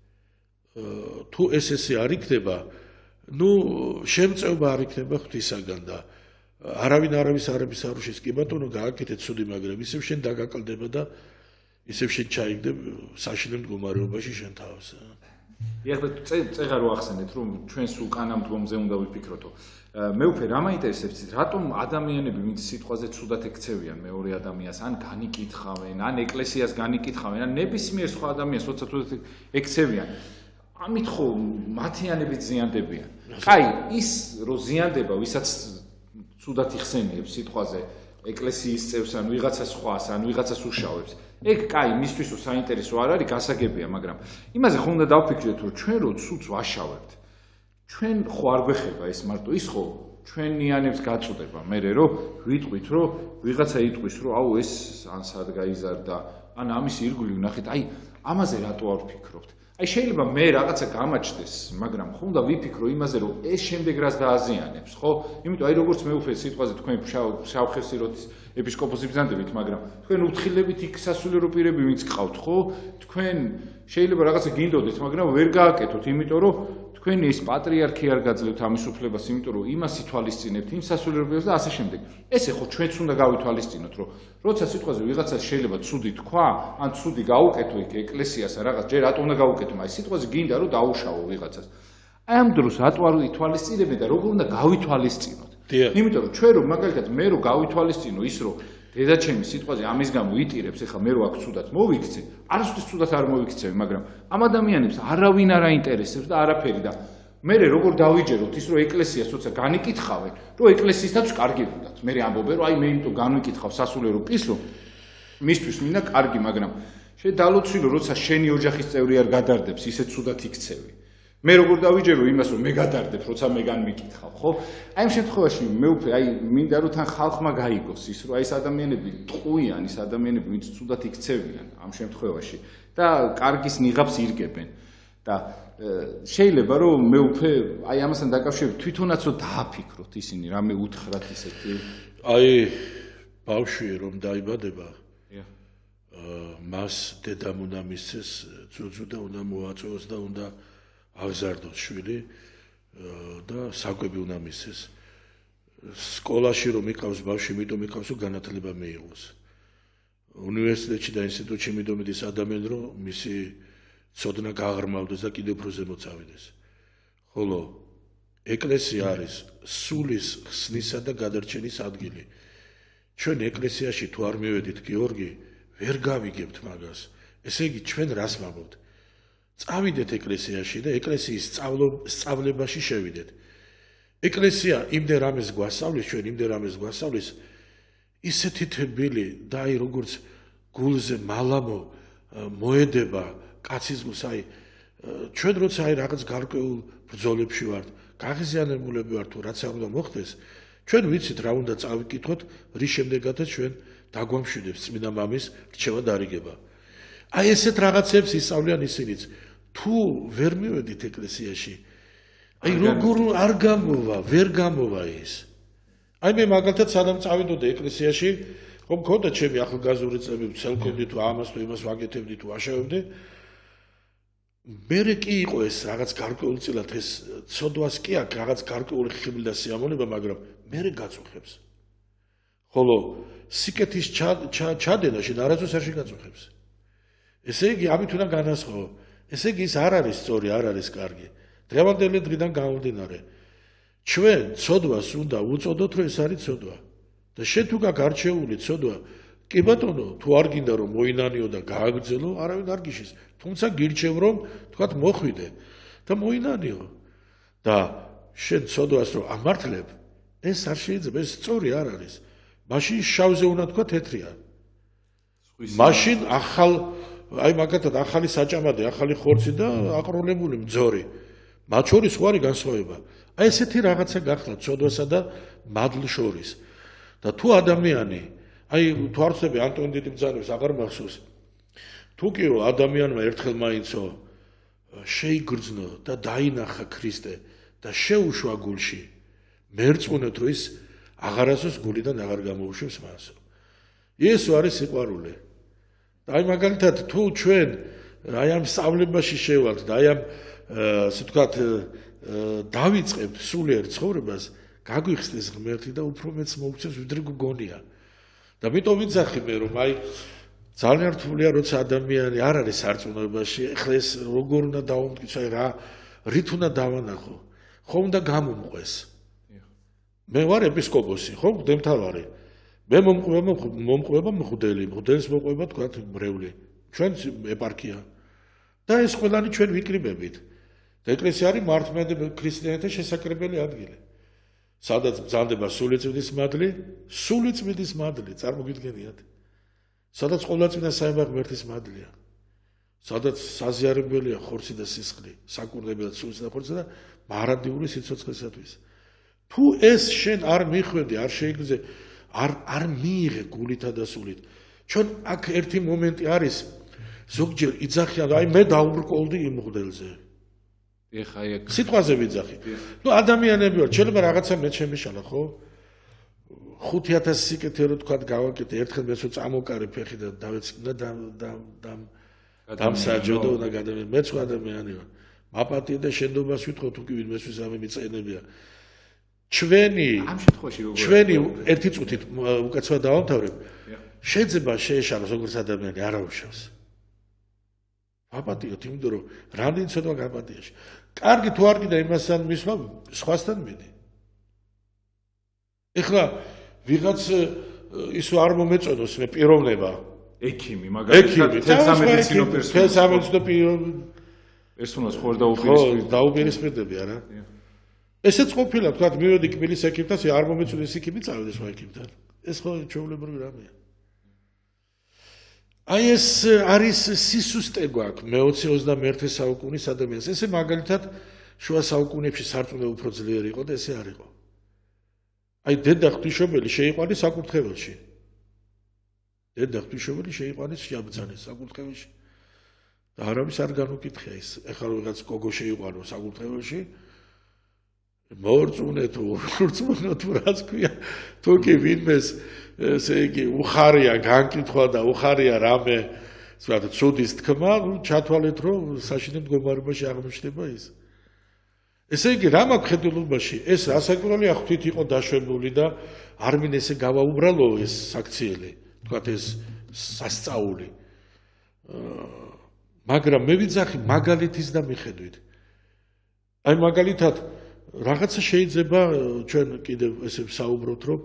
თუ ეს ესე არ იქნება ნუ შემწევება არ იქნება ღვთისაგან და არავინ არავის არების არ უშის კი ბატონო გააკეთეთ ცუდი მაგრამ ისევ შენ დაგაყალდება და ისევ შენ ჩაიგდებ საშინელ მდგომარეობაში შენ თავს ეხლა წეღა რო ახსენეთ რომ ჩვენს უკანა მდგომზე უნდა ვიფიქროთო მე უკვე რა მაინტერესებს რატომ ადამიანები ვინც სიტყვაზე ცუდად ექცევიან მეორე ადამიანს ან განიკითხავენ ან ეკლესიას განიკითხავენ ან ნებისმიერ სხვა ადამიანს როცა ცუდად ექცევიან ამით ხო მათიანები ზიანდებიან კაი ის რო ზიანდება ვისაც ცუდად იხსენიებს სიტყვაზე ეკლესიის წევს ან ვიღაცა სხვას ან ვიღაცას უშავებს ეგ კაი მისთვის საინტერესო არ არის გასაგებია მაგრამ იმაზე ხო უნდა დავფიქრდეთ რომ ჩვენ რო ცუდს ვაშავებთ ჩვენ ხო არ გვეხება ეს მარტო ის ხო ჩვენიანებს გაწუდება მე რომ ვიტყვით რომ ვიღაცა იტყვის რომ აუ ეს ან სად გაიზარდა ან ამის ირგვლივ ნახეთ აი ამაზე რატო არ ვფიქრობთ აი შეიძლება მე რაღაცა გამაჩნდეს მაგრამ ხო უნდა ვიფიქრო იმაზე რომ ეს შემდეგ რას დააზიანებს ხო იმიტომ აი როგორც მე უფე სიტყვაზე თქვენ შავხევსიროთ ეპისკოპოსი ბრძანდებით მაგრამ თქვენ უთხილებით იქ სასულიერო პირები ვინც გყავთ ხო თქვენ შეიძლება რაღაცა გინდოდეთ მაგრამ ვერ გააკეთოთ იმიტომ რომ თქვენი ეს პატრიარქი არ გაძლევთ ამის უფლებას იმიტომ რომ იმას ითვალისწინებთ იმ სასულიერო პირებს და ასე შემდეგ ესე ხო ჩვენც უნდა გავითვალისწინოთ რომ როცა სიტყვაზე ვიღაცა შეიძლება ცუდი თქვა ან ცუდი გაუკეთო იქ ეკლესიას რაღაც ჯერ რატო უნდა გაუკეთო აი სიტყვაზე გინდა რომ დაუშავო ვიღაცას აი ამ დროს რატო არ ვითვალისწინებენ და როგორ უნდა გავითვალისწინოთ იმიტომ რომ ჩვენ რომ მაგალითად მე რომ გავითვალისწინო ის რომ დედაჩემი სიტყვაზე ამის გამო იტირებს ეხლა მე რო აქ ცუდად მოვიქცე არასდროს ცუდად არ მოვიქცევი მაგრამ ამ ადამიანებს არავინ არ აინტერესებს და არაფერი და მე როგორ დავიჯეროთ ის რომ ეკლესიას თორსა განიკითხავენ რომ ეკლესიისთაც კარგი ვუდათ მე ამბობენ რომ აი მე იმიტომ განვიკითხავ სასულიერო პირს რომ მისთვის მინდა კარგი მაგრამ შენ დალოცვილო როცა შენი ოჯახის წევრი არ გადარდებს ისეთ ცუდად იქცევი მე როგორ დავიჯერო იმას რომ მე გადარდებ როცა მე განვიკითხავ ხო აი ამ შემთხვევაში მე უფე აი მინდა რომ თან ხალხმა გაიგოს ის რომ აი ეს ადამიანები ტყუიან ის ადამიანები ვინც ცუდად იქცევიან ამ შემთხვევაში და კარგის ნიღაბს ირგებენ და შეიძლება რომ მე უფე აი ამასთან დაკავშირებით თვითონაც რომ დააფიქროთ ისინი რამე უთხრათ ისეთი აი ბავშვი რომ დაიბადება მას დედამ უნდა მისცეს ძუძუ და უნდა მოაწვევოს და უნდა აღზარდოს შვილი და საკვები უნდა მისცეს სკოლაში რომ იყავს ბავშვი იმიტომ იყავს რომ განათლება მიიღოს უნივერსიტეტში და ინსტიტუტში იმიტომ მიდის ადამიანი რომ მისი ცოდნა გააღრმავდეს და კიდევ უფრო ზემოთ წავიდეს ხოლო ეკლესია არის სულის ხსნისა და გადარჩენის ადგილი ჩვენ ეკლესიაში თუ არ მივედით გიორგი ვერ გავიგებთ მაგას ესე იგი ჩვენ რას ვამბობთ წავიდეთ ეკლესიაში და ეკლესიის სწავლებაში შევიდეთ ეკლესია იმდენ რამეს გვასწავლის ჩვენ იმდენ რამეს გვასწავლის ისეთი თბილი და აი როგორც გულზე მალამო მოედება კაცის გულს აი ჩვენ როცა აი რაღაც გარკვეულ ბრძოლებში ვართ გაღიზიანებულები ვართ თუ რაც არ უნდა მოხდეს ჩვენ ვიცით რა უნდა წავიკითხოთ რის შემდეგაც ჩვენ დაგვამშვიდებს წმინდა მამის რჩევა დარიგება აი ესეთ რაღაცებს ისწავლიან ისინიც თუ ვერ მივედით ეკლესიაში აი როგორ არ გამოვა ვერ გამოვა ის აი მე მაგალითად სანამ წავიდოდი ეკლესიაში ხომ მქონდა ჩემი ახალგაზრდული წლები ვცელკობდი თუ ამას თუ იმას ვაკეთებდი თუ ვაშავებდი მერე კი იყო ეს რაღაც გარკვეულწილად ეს ცოდვას კი აქვს რაღაც გარკვეული ხიბლი და სიამოვნება მაგრამ მერე გაწუხებს ხოლო სიკეთის ჩადენაში არასდროს არ შეგაწუხებს ესე იგი ამით უნდა განასხვაო ესე იგი ის არ არის სწორი არ არის კარგი დღევანდელი დღიდან გამომდინარე ჩვენ ცოდვას უნდა უწოდოთ რომ ეს არის ცოდვა და შენ თუ გაქვს არჩეული ცოდვა კი ბატონო თუ არ გინდა რომ მოინანიო და გააგრძელო არავინ არ გიშის თუმცა გირჩევ რომ თქვათ მოხვიდე და მოინანიო და შენ ცოდვას რომ ამართლებ ეს არ შეიძლება ეს სწორი არ არის მაშინ შავზე უნდა თქვა თეთრია მაშინ ახალ აი მაგათად ახალი საჭამადი ახალი ხორცი და აყროლებული მძორი მათ შორის ხوارი განსხვავება აი ესეთი რაღაცა გახდა ცოდვასა და მადლ შორის და თუ ადამიანი აი თუ არ ვწდები ანტონ დიდი ბრძანებს აღარ მახსოვს თუ კიო ადამიანმა ერთხელ მაინცო შეიგრძნო და დაინახა ქრისტე და შეუშვა გულში მერწმუნეთ რომ ის აღარასოს გულიდან აღარ გამოუშვებს მასო იესო არის სიყვარული და აი მაგალითად თუ ჩვენ აი ამ სწავლებაში შევალთ და აი ამ ასე ვთქვათ დავიწყებთ სულიერ ცხოვრებას გაგვიხსნის ღმერთი და უფრო მეც მოგვცემს ვიდრე გგონია და მიტომ ვიძახი მე რომ აი ძალიან რთულია როცა ადამიანი არ არის სარწმუნოებაში ეხლა ეს როგორ უნდა დავამტკიცო აი რა რით უნდა დავანახო ხომ უნდა გამომყვეს მე ვარ ეპისკოპოსი ხო მღვდელმთავარი მე მომყვება მომყვება მღვდელი მღვდელს მოყვება თქვათ მრევლი ჩვენ ეპარქია და ეს ყველანი ჩვენ ვიკრიბებით და ეკლესია არის მართლმადიდებელ ქრისტიანთა შესაკრებელი ადგილი სადაც ბრძანდება სულიწმიდის მადლი სულიწმიდის მადლი წარმოგიდგენიათ სადაც ყოვლადწმინდა საება ღმერთის მადლია სადაც საზიარებელია ხორცი და სისხლი საკურნებელად სულისა და ხორცი და მარადიული სიცოცხლისათვის თუ ეს შენ არ მიხვედი არ შეიგრძე არ არ მიიღე გულითა და სულით ჩვენ აქ ერთი მომენტი არის ზოგჯერ იძახიან აი მე დაუბრკოლდი იმ მღვდელზე ეხა ეგ სიტყვაზე ვიძახი ნუ ადამიანები ვარ შეიძლება რაღაცა მე შემიშალა ხო ხუთი ათასი სიკეთე რო თქვა გავაკეთე ერთხელ მეც წამოკარე ფეხი და დავეცკნა და და დამსაჯოდო და გადამე მეც ადამიანი ვარ მაპატიე და შენდობას ვითხოვ თუ კი ვინმე სვისამე მიწენებია ჩვენი ამ შემთხვევაში როგორ ჩვენი ერთი წუთით უკაცრავად დავამთავრებ შეიძლება შეეშალოს როგორც ადამიანი არავშავს აპატიოთ იმიტომ რომ რამდენი ცოდვა გაპატიაში კარგი თუ არ გინდა იმასთან მისვლა სხვასთან მიდი ეხლა ვიღაც ისო არ მომეწონოს მე პიროვნება ექიმი მაგალითად თელსამედიცინო პერსონალი თელსამედიცინო პიროვნება პერსონალს ხوار დაუპირისპირდები. ხო, დაუპირისპირდები არა. ესეც ყოფილა, თქვა, მივედი კბილის ექიმთან, არ მომეწოდეს იქ მიწავედი სხვა ექიმთან. ეს ხო ჩვეულებრივი რამეა. აი ეს არის სისუსტე გვაქვს მეოცე ოცდამეერთე საუკუნის ადამიანს. ესე მაგალითად შუა საუკუნეებში სარწმუნო უფრო ძლიერი იყო და ესე არ იყო. აი დედა ღვთისმშობელი შეიყვანეს საკურთხეველში. დედა ღვთისმშობელი შეიყვანეს შეაბრძანეს საკურთხეველში. და არავის არ განუკითხია ის. ეხლა ვიღაც გოგო შეიყვანო საკურთხეველში. მორწმუნე თუ მორწმუნე თუ რაც ქვია, თუ კი ვინმეს ესე იგი უხარია განკითხვა და უხარია რამე, ვთქვათ, ცუდის თქმა, ნუ ჩათვალეთ, რომ საშინე მდგომარეობაში აღმოჩნდება ის. ესე იგი, რა მაქვს ხედულობაში, ეს რასაკვირველია ღვთით იყო დაშვებული და არ მინდა ესე გავაუბრალო ეს საქციელი, ვთქვათ, ეს სასწაული. მაგრამ მე ვიძახი მაგალითის და მიხედვით. აი მაგალითად რაღაცა შეიძლება ჩვენ კიდევ ესე ვსაუბრობთ, რომ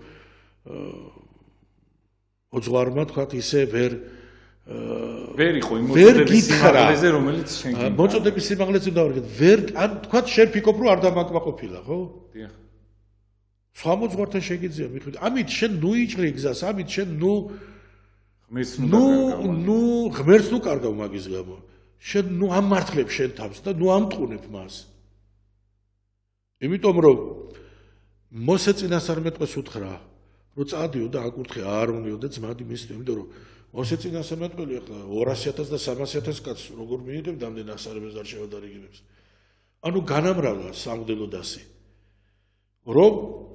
ოძღვარმა თქვათ ისე ვერ ვერ იყო იმ მოწოდების სიმაღლეზე, რომელიც შენ გინდა. მოწოდების სიმაღლეზე დავარგეთ. ვერ ან თქვათ შენ ფიქრობ, რომ არ დამაკმაყოფილა, ხო? დიახ. სხვა მოძღვართან შეგიძლია მიხვიდე. ამით შენ ნუ იჭრი გზას, ამით შენ ნუ ღმერთს ნუ ნუ ღმერთს ნუ კარგავ მაგის გამო. შენ ნუ ამართლებ შენ თავს და ნუ ამტყუნებ მას. იმიტომ რომ მოსე წინასწარმეტყველს უთხრა, რომ წადიო და აკურთხე არ უნდაო და ძმადი მისდიო, იმიტომ რომ მოსე წინასწარმეტყველი ახლა ორასი ათასი და სამასი ათასი კაცს როგორ მიიღებ დამდენ აღსარებებს არ შევადარიგებებს. ანუ განამრავლა სამგდელო დასი. რომ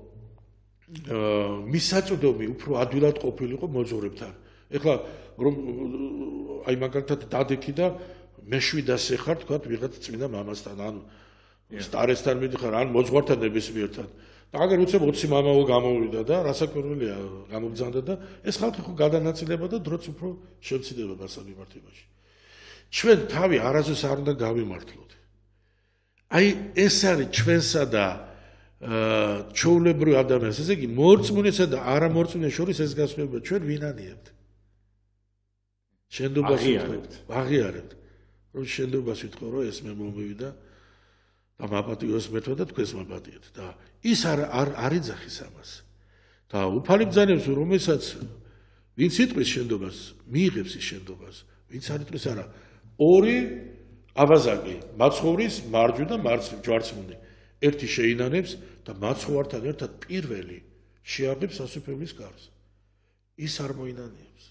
მისაწვდომი უფრო ადვილად ყოფილიყო მოძღვრებთან. ეხლა რომ აი მაგალითად დადექი და მეშვიდას ეხარ თქვა ვიღაც წმინდა მამასთან ან სტარესთან მიდიხარ ან მოძღვართან ნებისმიერთან. და აგერ უცებ ოცი მამაო გამოვიდა და რასაკვირველია გამოგზავნა და ეს ხალხი ხო გადანაწილება და დროც უფრო შევცდება მასამიმართებაში. ჩვენ თავი არასდროს არ უნდა გავიმართლოთ. აი ეს არის ჩვენსა და ჩვეულებრივ ადამიანს, ესე იგი მორწმუნესა და არამორწმუნეს შორის ეს გასხვავება ჩვენ ვინანიებთ. შენდობას ვიტყობთ, აღიარებთ. რომ შენდობას ვიტყო, რომ ეს მე მომივიდა და მაპატიოს მეთო და თქვენს მაპატიეთ და ის არ არ იძახის ამას. და უფალი ბრძანებს რომელსაც ვინც იტყვის შენდობას, მიიღებს ის შენდობას, ვინც არ იტყვის არა. ორი აბაზაკი, მაცხოვრის მარჯვი და ჯვარცმუნი. ერთი შეინანებს და მაცხოვართან ერთად პირველი შეარდებს სასუფეველის კარს. ის არ მოინანიებს.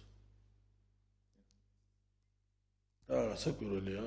და რასაკვირველია.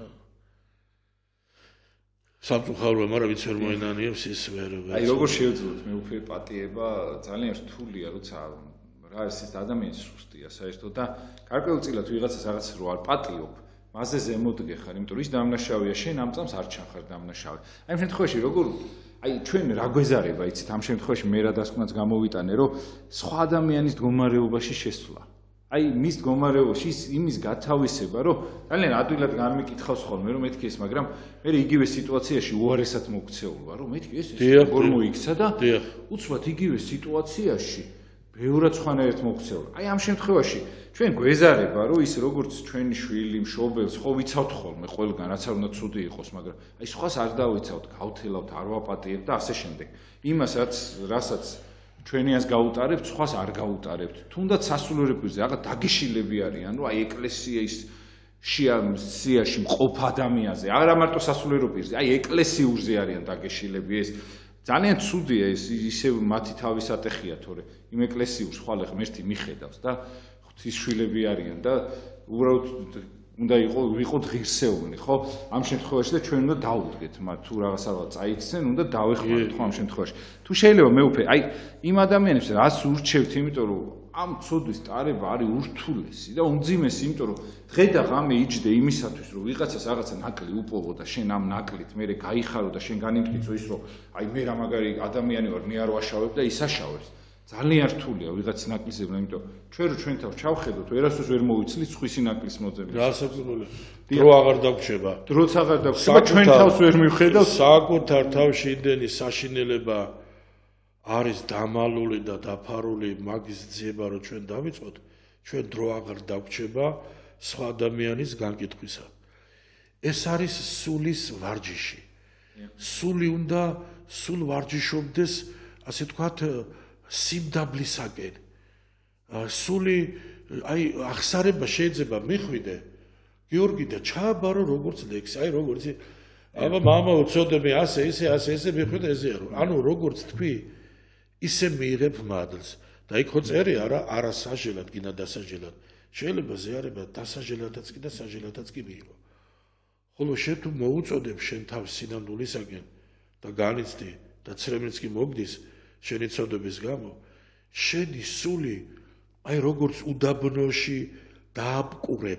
სამწუხაროა, მაგრამ ვინც ვერ მოინანიებს, ის ვერ ვერ. აი როგორ შევძლოთ მე უფე პატიება, ძალიან რთულია, როცა რა ეს ადამიანის სუსტია საერთოდ და გარკვეულწილად ვიღაცას რაღაც რო არ პატიობ, მასზე ზემოდგე ხარ, იმიტომ რომ ის დამნაშავეა, შენ ამ წამს არ ჩანხარ დამნაშავე. აი ამ შემთხვევაში როგორ აი ჩვენ რა გვეზარება, იცით, ამ შემთხვევაში მე რა დასკვნაც გამოვიტანე, რომ სხვა ადამიანის მდგომარეობაში შესვლა. აი მის მდგომარეობაში იმის გათავისება, რომ ძალიან ადვილად გამიკითხავს ხოლმე, რომ მეთქი ეს, მაგრამ მე იგივე სიტუაციაში უარესად მოქცეულვარ, რომ მეთქი ეს როგორ მოიქცა და უცბად იგივე სიტუაციაში ბევრად სხვანაირად მოქცეულა. აი ამ შემთხვევაში ჩვენ გვეზარება, რომ ის როგორც ჩვენი შვილი, მშობელს ხო ვიცავთ ხოლმე ყველგან, რაც არ უნდა ცუდი იყოს, მაგრამ აი სხვას არ დავიცავთ, გავთელავთ, არ ვაპატიებ და ასე შემდეგ. იმას რაც რასაც ჩვენიას გაუტარებთ, სხვას არ გაუტარებთ. თუნდაც სასულიერო პირზე რაღაც დაგიშილები არიან, რომ აი ეკლესიის სიაში მყოფ ადამიანზე, არა მარტო სასულიერო პირზე, აი ეკლესიურზე არიან დაგიშილები ეს. ძალიან ცუდია ეს ისევ მათი თავის ატეხია, თორე იმ ეკლესიურს ხვალე ღმერთი მიხედავს და ღვთის შვილები არიან და უბრალოდ უნდა იყოს ღირსეული, ხო? ამ შემთხვევაში და ჩვენ უნდა დაუდგეთ, მაგრამ თუ რაღაცა წაიქცენ, უნდა დავეხმაროთ ხო ამ შემთხვევაში. თუ შეიძლება მე უფე, აი იმ ადამიანებს რას ურჩევთ, იმიტომ რომ ამ ცოდვის ტარება არის ურთულესი და უმძიმესი, იმიტომ რომ დღე და ღამე იჯდე იმისათვის, რომ ვიღაცას რაღაცა ნაკლი უპოვო და შენ ამ ნაკლით მერე გაიხარო და შენ განიმტკიცო ის, რომ აი მე რა მაგარი ადამიანი ვარ, მე არ ვაშავებ და ის აშავებს. ძალიან რთულია ვიღაც ნაკლისებმა, იმიტომ ჩვენ რო ჩვენ თავს ჩავხედოთ, ვერასდროს ვერ მოვიცლით სხვისი ნაკლის მოძებნას. რასაკვირველია. დრო აღარ დაგვრჩება. დროც აღარ დაგვრჩება, ჩვენ თავს ვერ მივხედავთ. საკუთარ თავში იმდენი საშინელება არის დამალული და დაფარული მაგის ძიება, რომ ჩვენ დავიწყოთ, ჩვენ დრო აღარ დაგვრჩება სხვა ადამიანის განკითხვისა. ეს არის სულის ვარჯიში. სული უნდა სულ ვარჯიშობდეს, ასე ვთქვათ, სიმდაბლისაკენ. სული, აი, ახსარება შეიძლება მიხვიდე, გიორგი და ჩააბარო როგორც ლექსი, აი როგორც აბა მამა უწოდები ასე ისე ასე ესე მიხვიდე ესეა რომ ანუ როგორც თქვი ისე მიიღებ მადლს და იქ ხო წერი არა არასაჟელად გინდა დასაჟელად შეიძლება ზეარება დასაჟელადაც კი და საჟელადაც კი მიიღო ხოლო შენ თუ მოუწოდებ შენ თავს სინამდვილისაკენ და განიცდი და ცრემლიც კი მოგდის შენი წოდების გამო შენი სული აი როგორც უდაბნოში დააბყურებ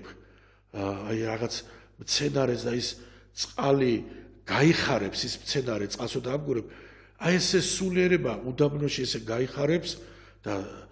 აი რაღაც მცენარეს და ის წყალი გაიხარებს ის მცენარე წყალსო დააბგურებ აი ესე სულიერება უდაბნოში ესე გაიხარებს და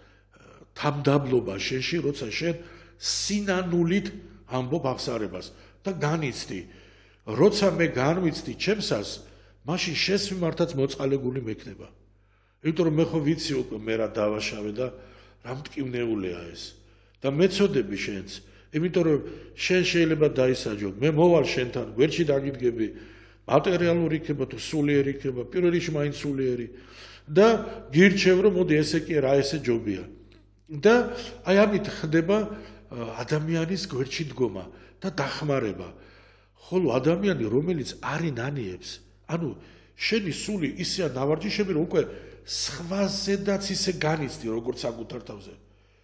თამდაბლობა შენში როცა შენ სინანულით ამბობ აღსარებას და განიცდი როცა მე განვიცდი ჩემსას მაშინ შენს მიმართაც მოწყალებული მექნება იმიტომ რომ მე ხო ვიცი უკვე მე რა დავაშავე და რა მტკივნეულია ეს და მეწოდები შენს იმიტომ რომ შენ შეიძლება დაისაჯო მე მოვალ შენთან გვერდში დაგიდგები მატერიალური იქნება თუ სულიერი იქნება პირველ რიგში მაინც სულიერი და გირჩევ რომ მოდი ესე კი რა ესე ჯობია და აი ამით ხდება ადამიანის გვერდში დგომა და დახმარება ხოლო ადამიანი რომელიც არ ინანიებს ანუ შენი სული ისეა ნავარჯიშები რომ უკვე სხვაზედაც ისე განიცდი როგორც საკუთარ თავზე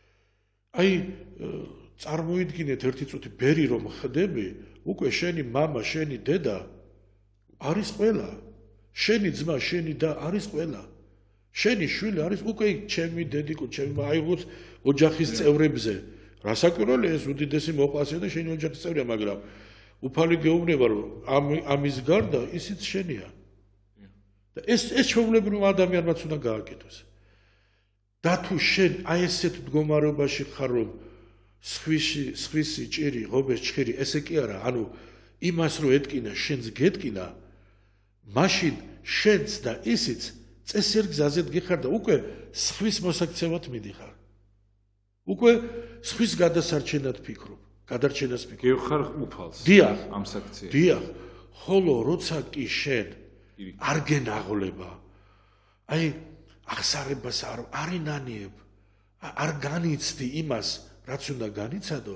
აი წარმოიდგინეთ ერთი წუთი ბერი რომ ხდები, უკვე შენი მამა, შენი დედა არის ყველა. შენი ძმა, შენი და არის ყველა. შენი შვილი არის უკვე ჩემი დედიკო, ჩემი აი როგორც ოჯახის წევრებზე. რასაკვირველია ეს უდიდესი მოყვასია და შენი ოჯახის წევრია, მაგრამ უფალი გეუბნება რომ ამის გარდა ისიც შენია. და ეს ეს ჩვეულებრივ ადამიანმაც უნდა გააკეთოს. და თუ შენ აი ესეთ მდგომარეობაში ხარ რომ სხვისი სხვისი ჭირი, ღობეს ჭირი, ესე კი არა, ანუ იმას რო ეთკინა, შენს გეთკინა, მაშინ შენც და ისიც წესიერ გზაზე გიხარ და უკვე სხვის მოსაქცევად მიდიხარ. უკვე სხვის გადასარჩენად ფიქრობ, გადარჩენას ფიქრობ. გიხარ უფალს. დიახ, ამ საქციელს. დიახ, ხოლო როცა კი შენ არ გენაღლება, აი აღსარებას არ არინანიებ, არ განიცდი იმას რაც უნდა განიცადო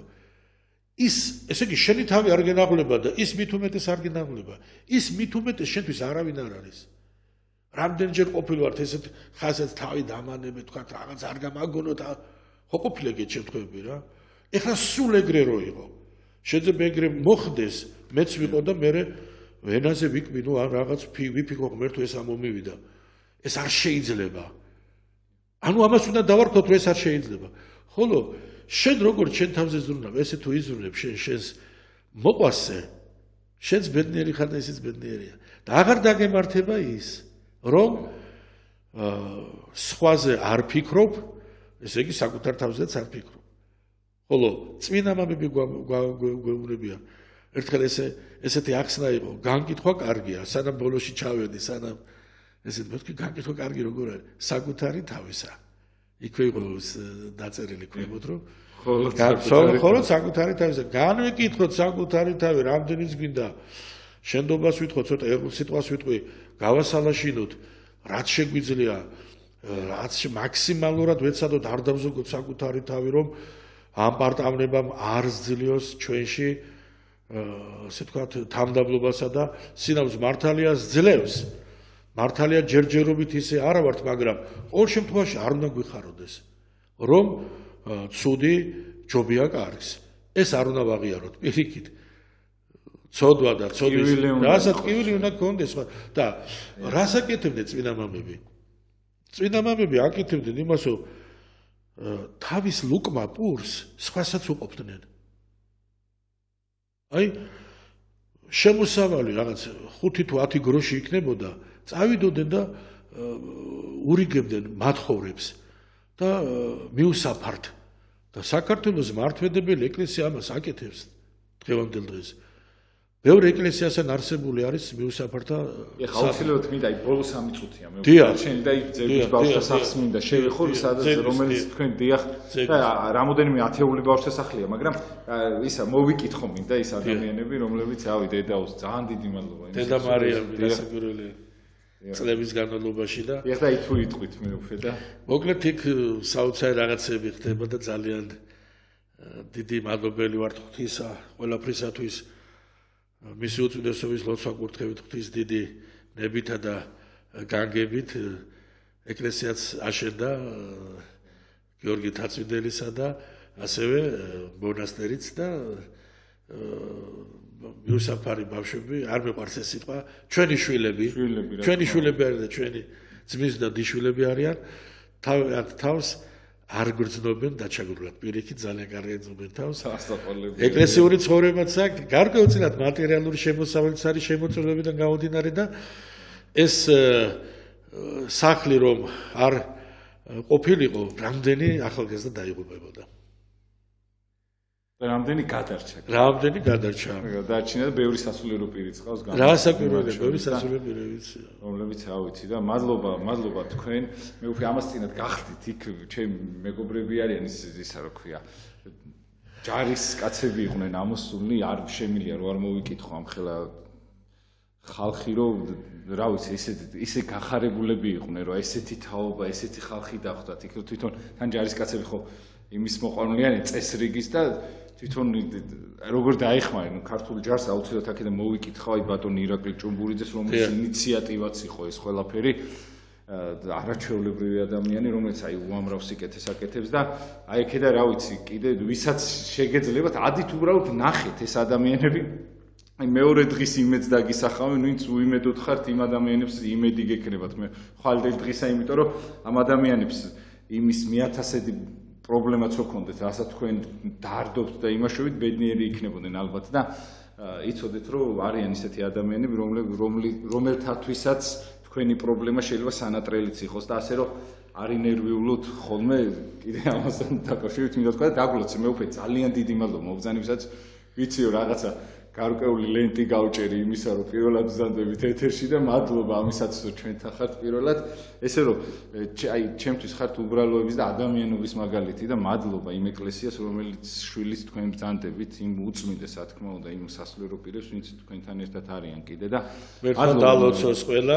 ის ესე იგი შენი თავი არ გენაღლება და ის მით უმეტეს არ გენაღლება ის მით უმეტეს შენთვის არავინ არ არის რამდენჯერ ყოფილი ვართ ესეთ ხაზეთ თავი დამანები თქვა რაღაც არ გამაგონოთ ხო ყოფილი ეგეთ შემთხვევები რა ეხლა სულ ეგრე რო იყო შეიძლება ეგრე მოხდეს მეც ვიყო და მე ვენაზე ვიკვი ნუ რაღაც ვიფიქრო ღმერ თუ ეს ამომივიდა ეს არ შეიძლება ანუ ამას უნდა დავარქოთ რომ ეს არ შეიძლება ხოლო შენ როგორ შენ თავზე ზრუნავ, ესე თუ იზრუნებ შენ შენს მოყვასზე, შენს ბედნიერი ხარ და ისიც ბედნიერია. და აღარ დაგემართება ის, რომ სხვაზე არ ფიქრობ, ესე იგი საკუთარ თავზეც არ ფიქრობ. ხოლო წმინდა მამები გვეუბნებიან, ერთხელ ესე ესეთი ახსნა იყო, განკითხვა კარგია, სანამ ბოლოში ჩავედი, სანამ ესეთ მეთქი განკითხვა კარგი როგორ არის, საკუთარი თავისა. იქვე იყო დაწერილი ქვემოთ რომ ხოლო საკუთარი თავისა განვიკითხოთ საკუთარი თავი რამდენიც გვინდა შენდობას ვითხოვთ ცოტა ერულ სიტყვას ვიტყვი გავასალაშინოთ რაც შეგვიძლია რაც მაქსიმალურად ვეცადოთ არ დავზოგოთ საკუთარი თავი რომ ამ პარტავნებამ არ ზძლიოს ჩვენში ასე ვთქვათ თამდაბლობასა და სინავს მართალია ძლევს მართალია ჯერჯერობით ისე არა ვართ, მაგრამ ყოველ შემთხვევაში არ უნდა გვიხაროდეს, რომ ცუდი ჯობია კარგს. ეს არ უნდა ვაღიაროთ, პირიქით. ცოდვა და ცოდვის რასაც ტკივილი უნდა გქონდეს და რას აკეთებდნენ წმინდა მამები? წმინდა მამები აკეთებდნენ იმას, რომ თავის ლუკმა პურს სხვასაც უყოფდნენ. აი შემოსავალი რაღაც ხუთი თუ ათი გროში იქნებოდა წავიდოდნენ და ურიგებდნენ მათხოვრებს და მიუსაფართ და საქართველოს მართლმადიდებელი ეკლესია ამას აკეთებს დღევანდელ დღეს ბევრი ეკლესიასთან არსებული არის მიუსაფართა ეხლა აუცილებლად მინდა აი ბოლო სამი წუთია მე დიახ. შენ და იქ ძების ბავშვთა სახლს მინდა შევიხო სადაც რომელიც თქვენ დიახ და რამოდენიმე ათეული ბავშვთა სახლია მაგრამ ისა მოვიკითხო მინდა ის ადამიანები რომლებიც რავი დედაოს ძალიან დიდი მადლობა დედა მარიამ დასაკვირველი წლების განმავლობაში და ეხლა იქ თუ იტყვით მე უკვე და მოკლედ იქ საოცარი რაღაცები ხდება და ძალიან დიდი მადლობელი ვართ ღვთისა ყველაფრისათვის მისი უწვდესობის ლოცვა კურთხევით ღვთის დიდი ნებითა და განგებით ეკლესიაც აშენდა გიორგი თაცვიდელისა და ასევე მონასტერიც და მიუსაფარი ბავშვები არ მეყვარს ეს სიტყვა ჩვენი შვილები ჩვენი შვილები არიან და ჩვენი ძმის და დიშვილები არიან თავს არ გრძნობენ დაჩაგრულად პირიქით ძალიან კარგი ეძნობენ თავს ეკლესიური ცხოვრებაც აქვს გარკვეულწილად მატერიალური შემოსავალიც არის შემოწირულობიდან გამომდინარე და ეს სახლი რომ არ ყოფილიყო რამდენი ახალგაზრდა დაიღუპებოდა რამდენი გადარჩა რამდენი გადარჩა დარჩინა და ბევრი სასულიერო პირიც ყავს რა საკურველია ბევრი სასულიერო პირიც რომლებიც რა ვიცი და მადლობა მადლობა თქვენ მე უკვე ამას წინათ გახდით იქ ჩემი მეგობრები არიან ის ისა რა ქვია ჯარის კაცები იყვნენ ამოსულნი არ შემილია რომ არ მოვიკითხო ამ ხელა ხალხი რომ რა ვიცი ისე ისე გახარებულები იყვნენ რომ ესეთი თაობა ესეთი ხალხი დახვდათ იქ თვითონ თან ჯარის კაცები ხო იმის მოყოლნიანი წესრიგის და თვითონ როგორ დაეხმარენ ქართულ ჯარს აუცილებლად აქედან მოვიკითხავ აი ბატონ ირაკლი ჭუმბურიძეს რომელიც ინიციატივაც იყო ეს ყველაფერი არაჩვეულებრივი ადამიანი რომელიც აი უამრავ სიკეთეს აკეთებს და აი აქედა რა ვიცი კიდე ვისაც შეგეძლებათ ადით უბრალოდ ნახეთ ეს ადამიანები აი მეორე დღის იმედს დაგისახავენ ვინც უიმედოდ ხართ იმ ადამიანებს იმედი გეკნებათ მე ხვალდელი დღისა იმიტომ რომ ამ ადამიანებს იმის მიათასედი პრობლემაც ოქონდეთ, რასაც თქვენ დაარდობთ და იმაშობით ბედნიერი იქნებოდნენ ალბათ და იცოდეთ რომ არიან ისეთი ადამიანები, რომელთათვისაც თქვენი პრობლემა შეიძლება სანატრელიც იყოს და ასე რომ არ ინერვიულოთ ხოლმე კიდე ამასთან დაკავშირებით მინდა თქვა და დაგვლოცე მე უკვე ძალიან დიდი მადლობა მობრძანებისაც ვიცი რომ რაღაცა გარკვეული ლენტი გავჭერი იმისა რომ პირველად ვზანდებით ეთერში და მადლობა ამისაც რომ ჩვენთან ხართ პირველად ესე რომ აი ჩემთვის ხართ უბრალოების და ადამიანობის მაგალითი და მადლობა იმ ეკლესიას რომელიც შვილის თქვენ ბრძანდებით იმ უწმინდეს რა თქმა უნდა იმ სასულიერო პირებს ვინც თქვენთან ერთად არიან კიდე და მადლობა დალოცოს ყველა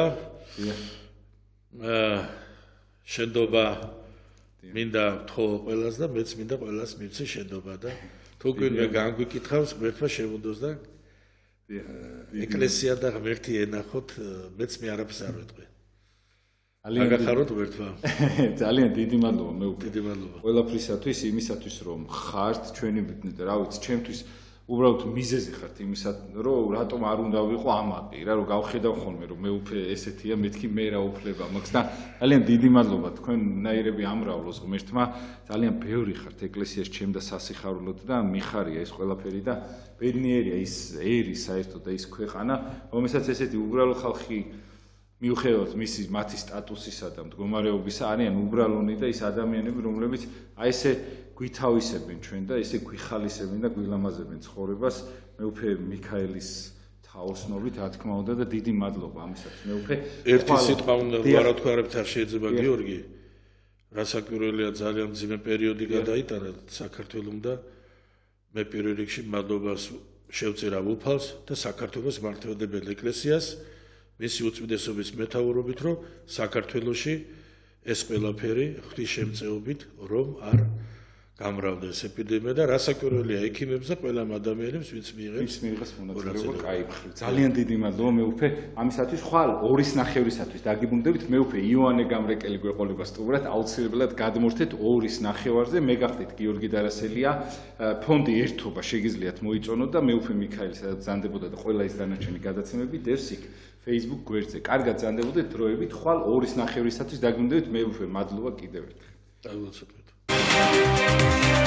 აა შენდობა მინდა თქო ყველას და მეც მინდა ყველას მივცე შენდობა და თუ გვინდა განგვიკითხავს ღმერთმა შემოდოს და ეკლესია და ღმერთი ენახოთ მეც მე არაფერს არ ვეტყვი აგახაროთ ღმერთმა ძალიან დიდი მადლობა მე უკვე დიდი მადლობა ყველაფრისათვის იმისათვის რომ ხართ ჩვენი რა ვიცი ჩემთვის უბრალოდ მიზეზი ხართ იმისა რომ რატომ არ უნდა ვიყო ამაყი რა რომ გავხედავ ხოლმე რომ მე უკვე ესეთია მეთქი მე რა უფლება მაქვს და ძალიან დიდი მადლობა თქვენ ნაირები ამრავლოს ღმერთმა ძალიან ბევრი ხართ ეკლესიაში ჩემ და სასიხარულოდ და მიხარია ეს ყველაფერი და ბედნიერია ის ერი საერთოდ და ის ქვეყანა რომელსაც ესეთი უბრალო ხალხი მიუხედავად მისი მათი სტატუსისა და მდგომარეობისა არიან უბრალონი და ის ადამიანები რომლებიც აი ესე გვითავისებენ ჩვენ და ესე გვიხალისებენ და გვილამაზებენ ცხოვრებას მე უკვე მიქაელის თაოსნობით რა თქმა უნდა და დიდი მადლობა ამისაც მე უკვე ერთი სიტყვა უნდა ვარათქარებთ არ შეიძლება გიორგი რასაკვირველია ძალიან მძიმე პერიოდი გადაიტანა საქართველოს და მე პირველ რიგში მადლობას შევწერა უფალს და საქართველოს მართლმადიდებელ ეკლესიას მისი უწმინდესობის მეთაურობით რომ საქართველოში ეს ყველაფერი ღვთის შემწეობით რომ არ გამრავლდეს ეპიდემია და რასაკვირველია ექიმებს და ყველა ადამიანებს ვინც მიიღებს მიიღეს მონაწილეობა კაი ძალიან დიდი მადლობა მე უკვე ამისათვის ხვალ ორის ნახევრისათვის დაგიბრუნდებით მე უკვე იოანე გამრეკელი გვეყოლება სტუმრად აუცილებლად გადმორთეთ ორის ნახევარზე მე გახდით გიორგი დარასელია ფონდი ერთობა შეგიძლიათ მოიწონოთ და მე უკვე მიქაელი სადაც ზანდებოდა და ყველა ის დანარჩენი გადაცემები დევს იქ Facebook გვერდზე კარგად ზანდებოდეთ დროებით ხვალ ორის ნახევრისათვის დაგიბრუნდებით მე უკვე მადლობა კიდევ ერთხელ დაგლოცოთ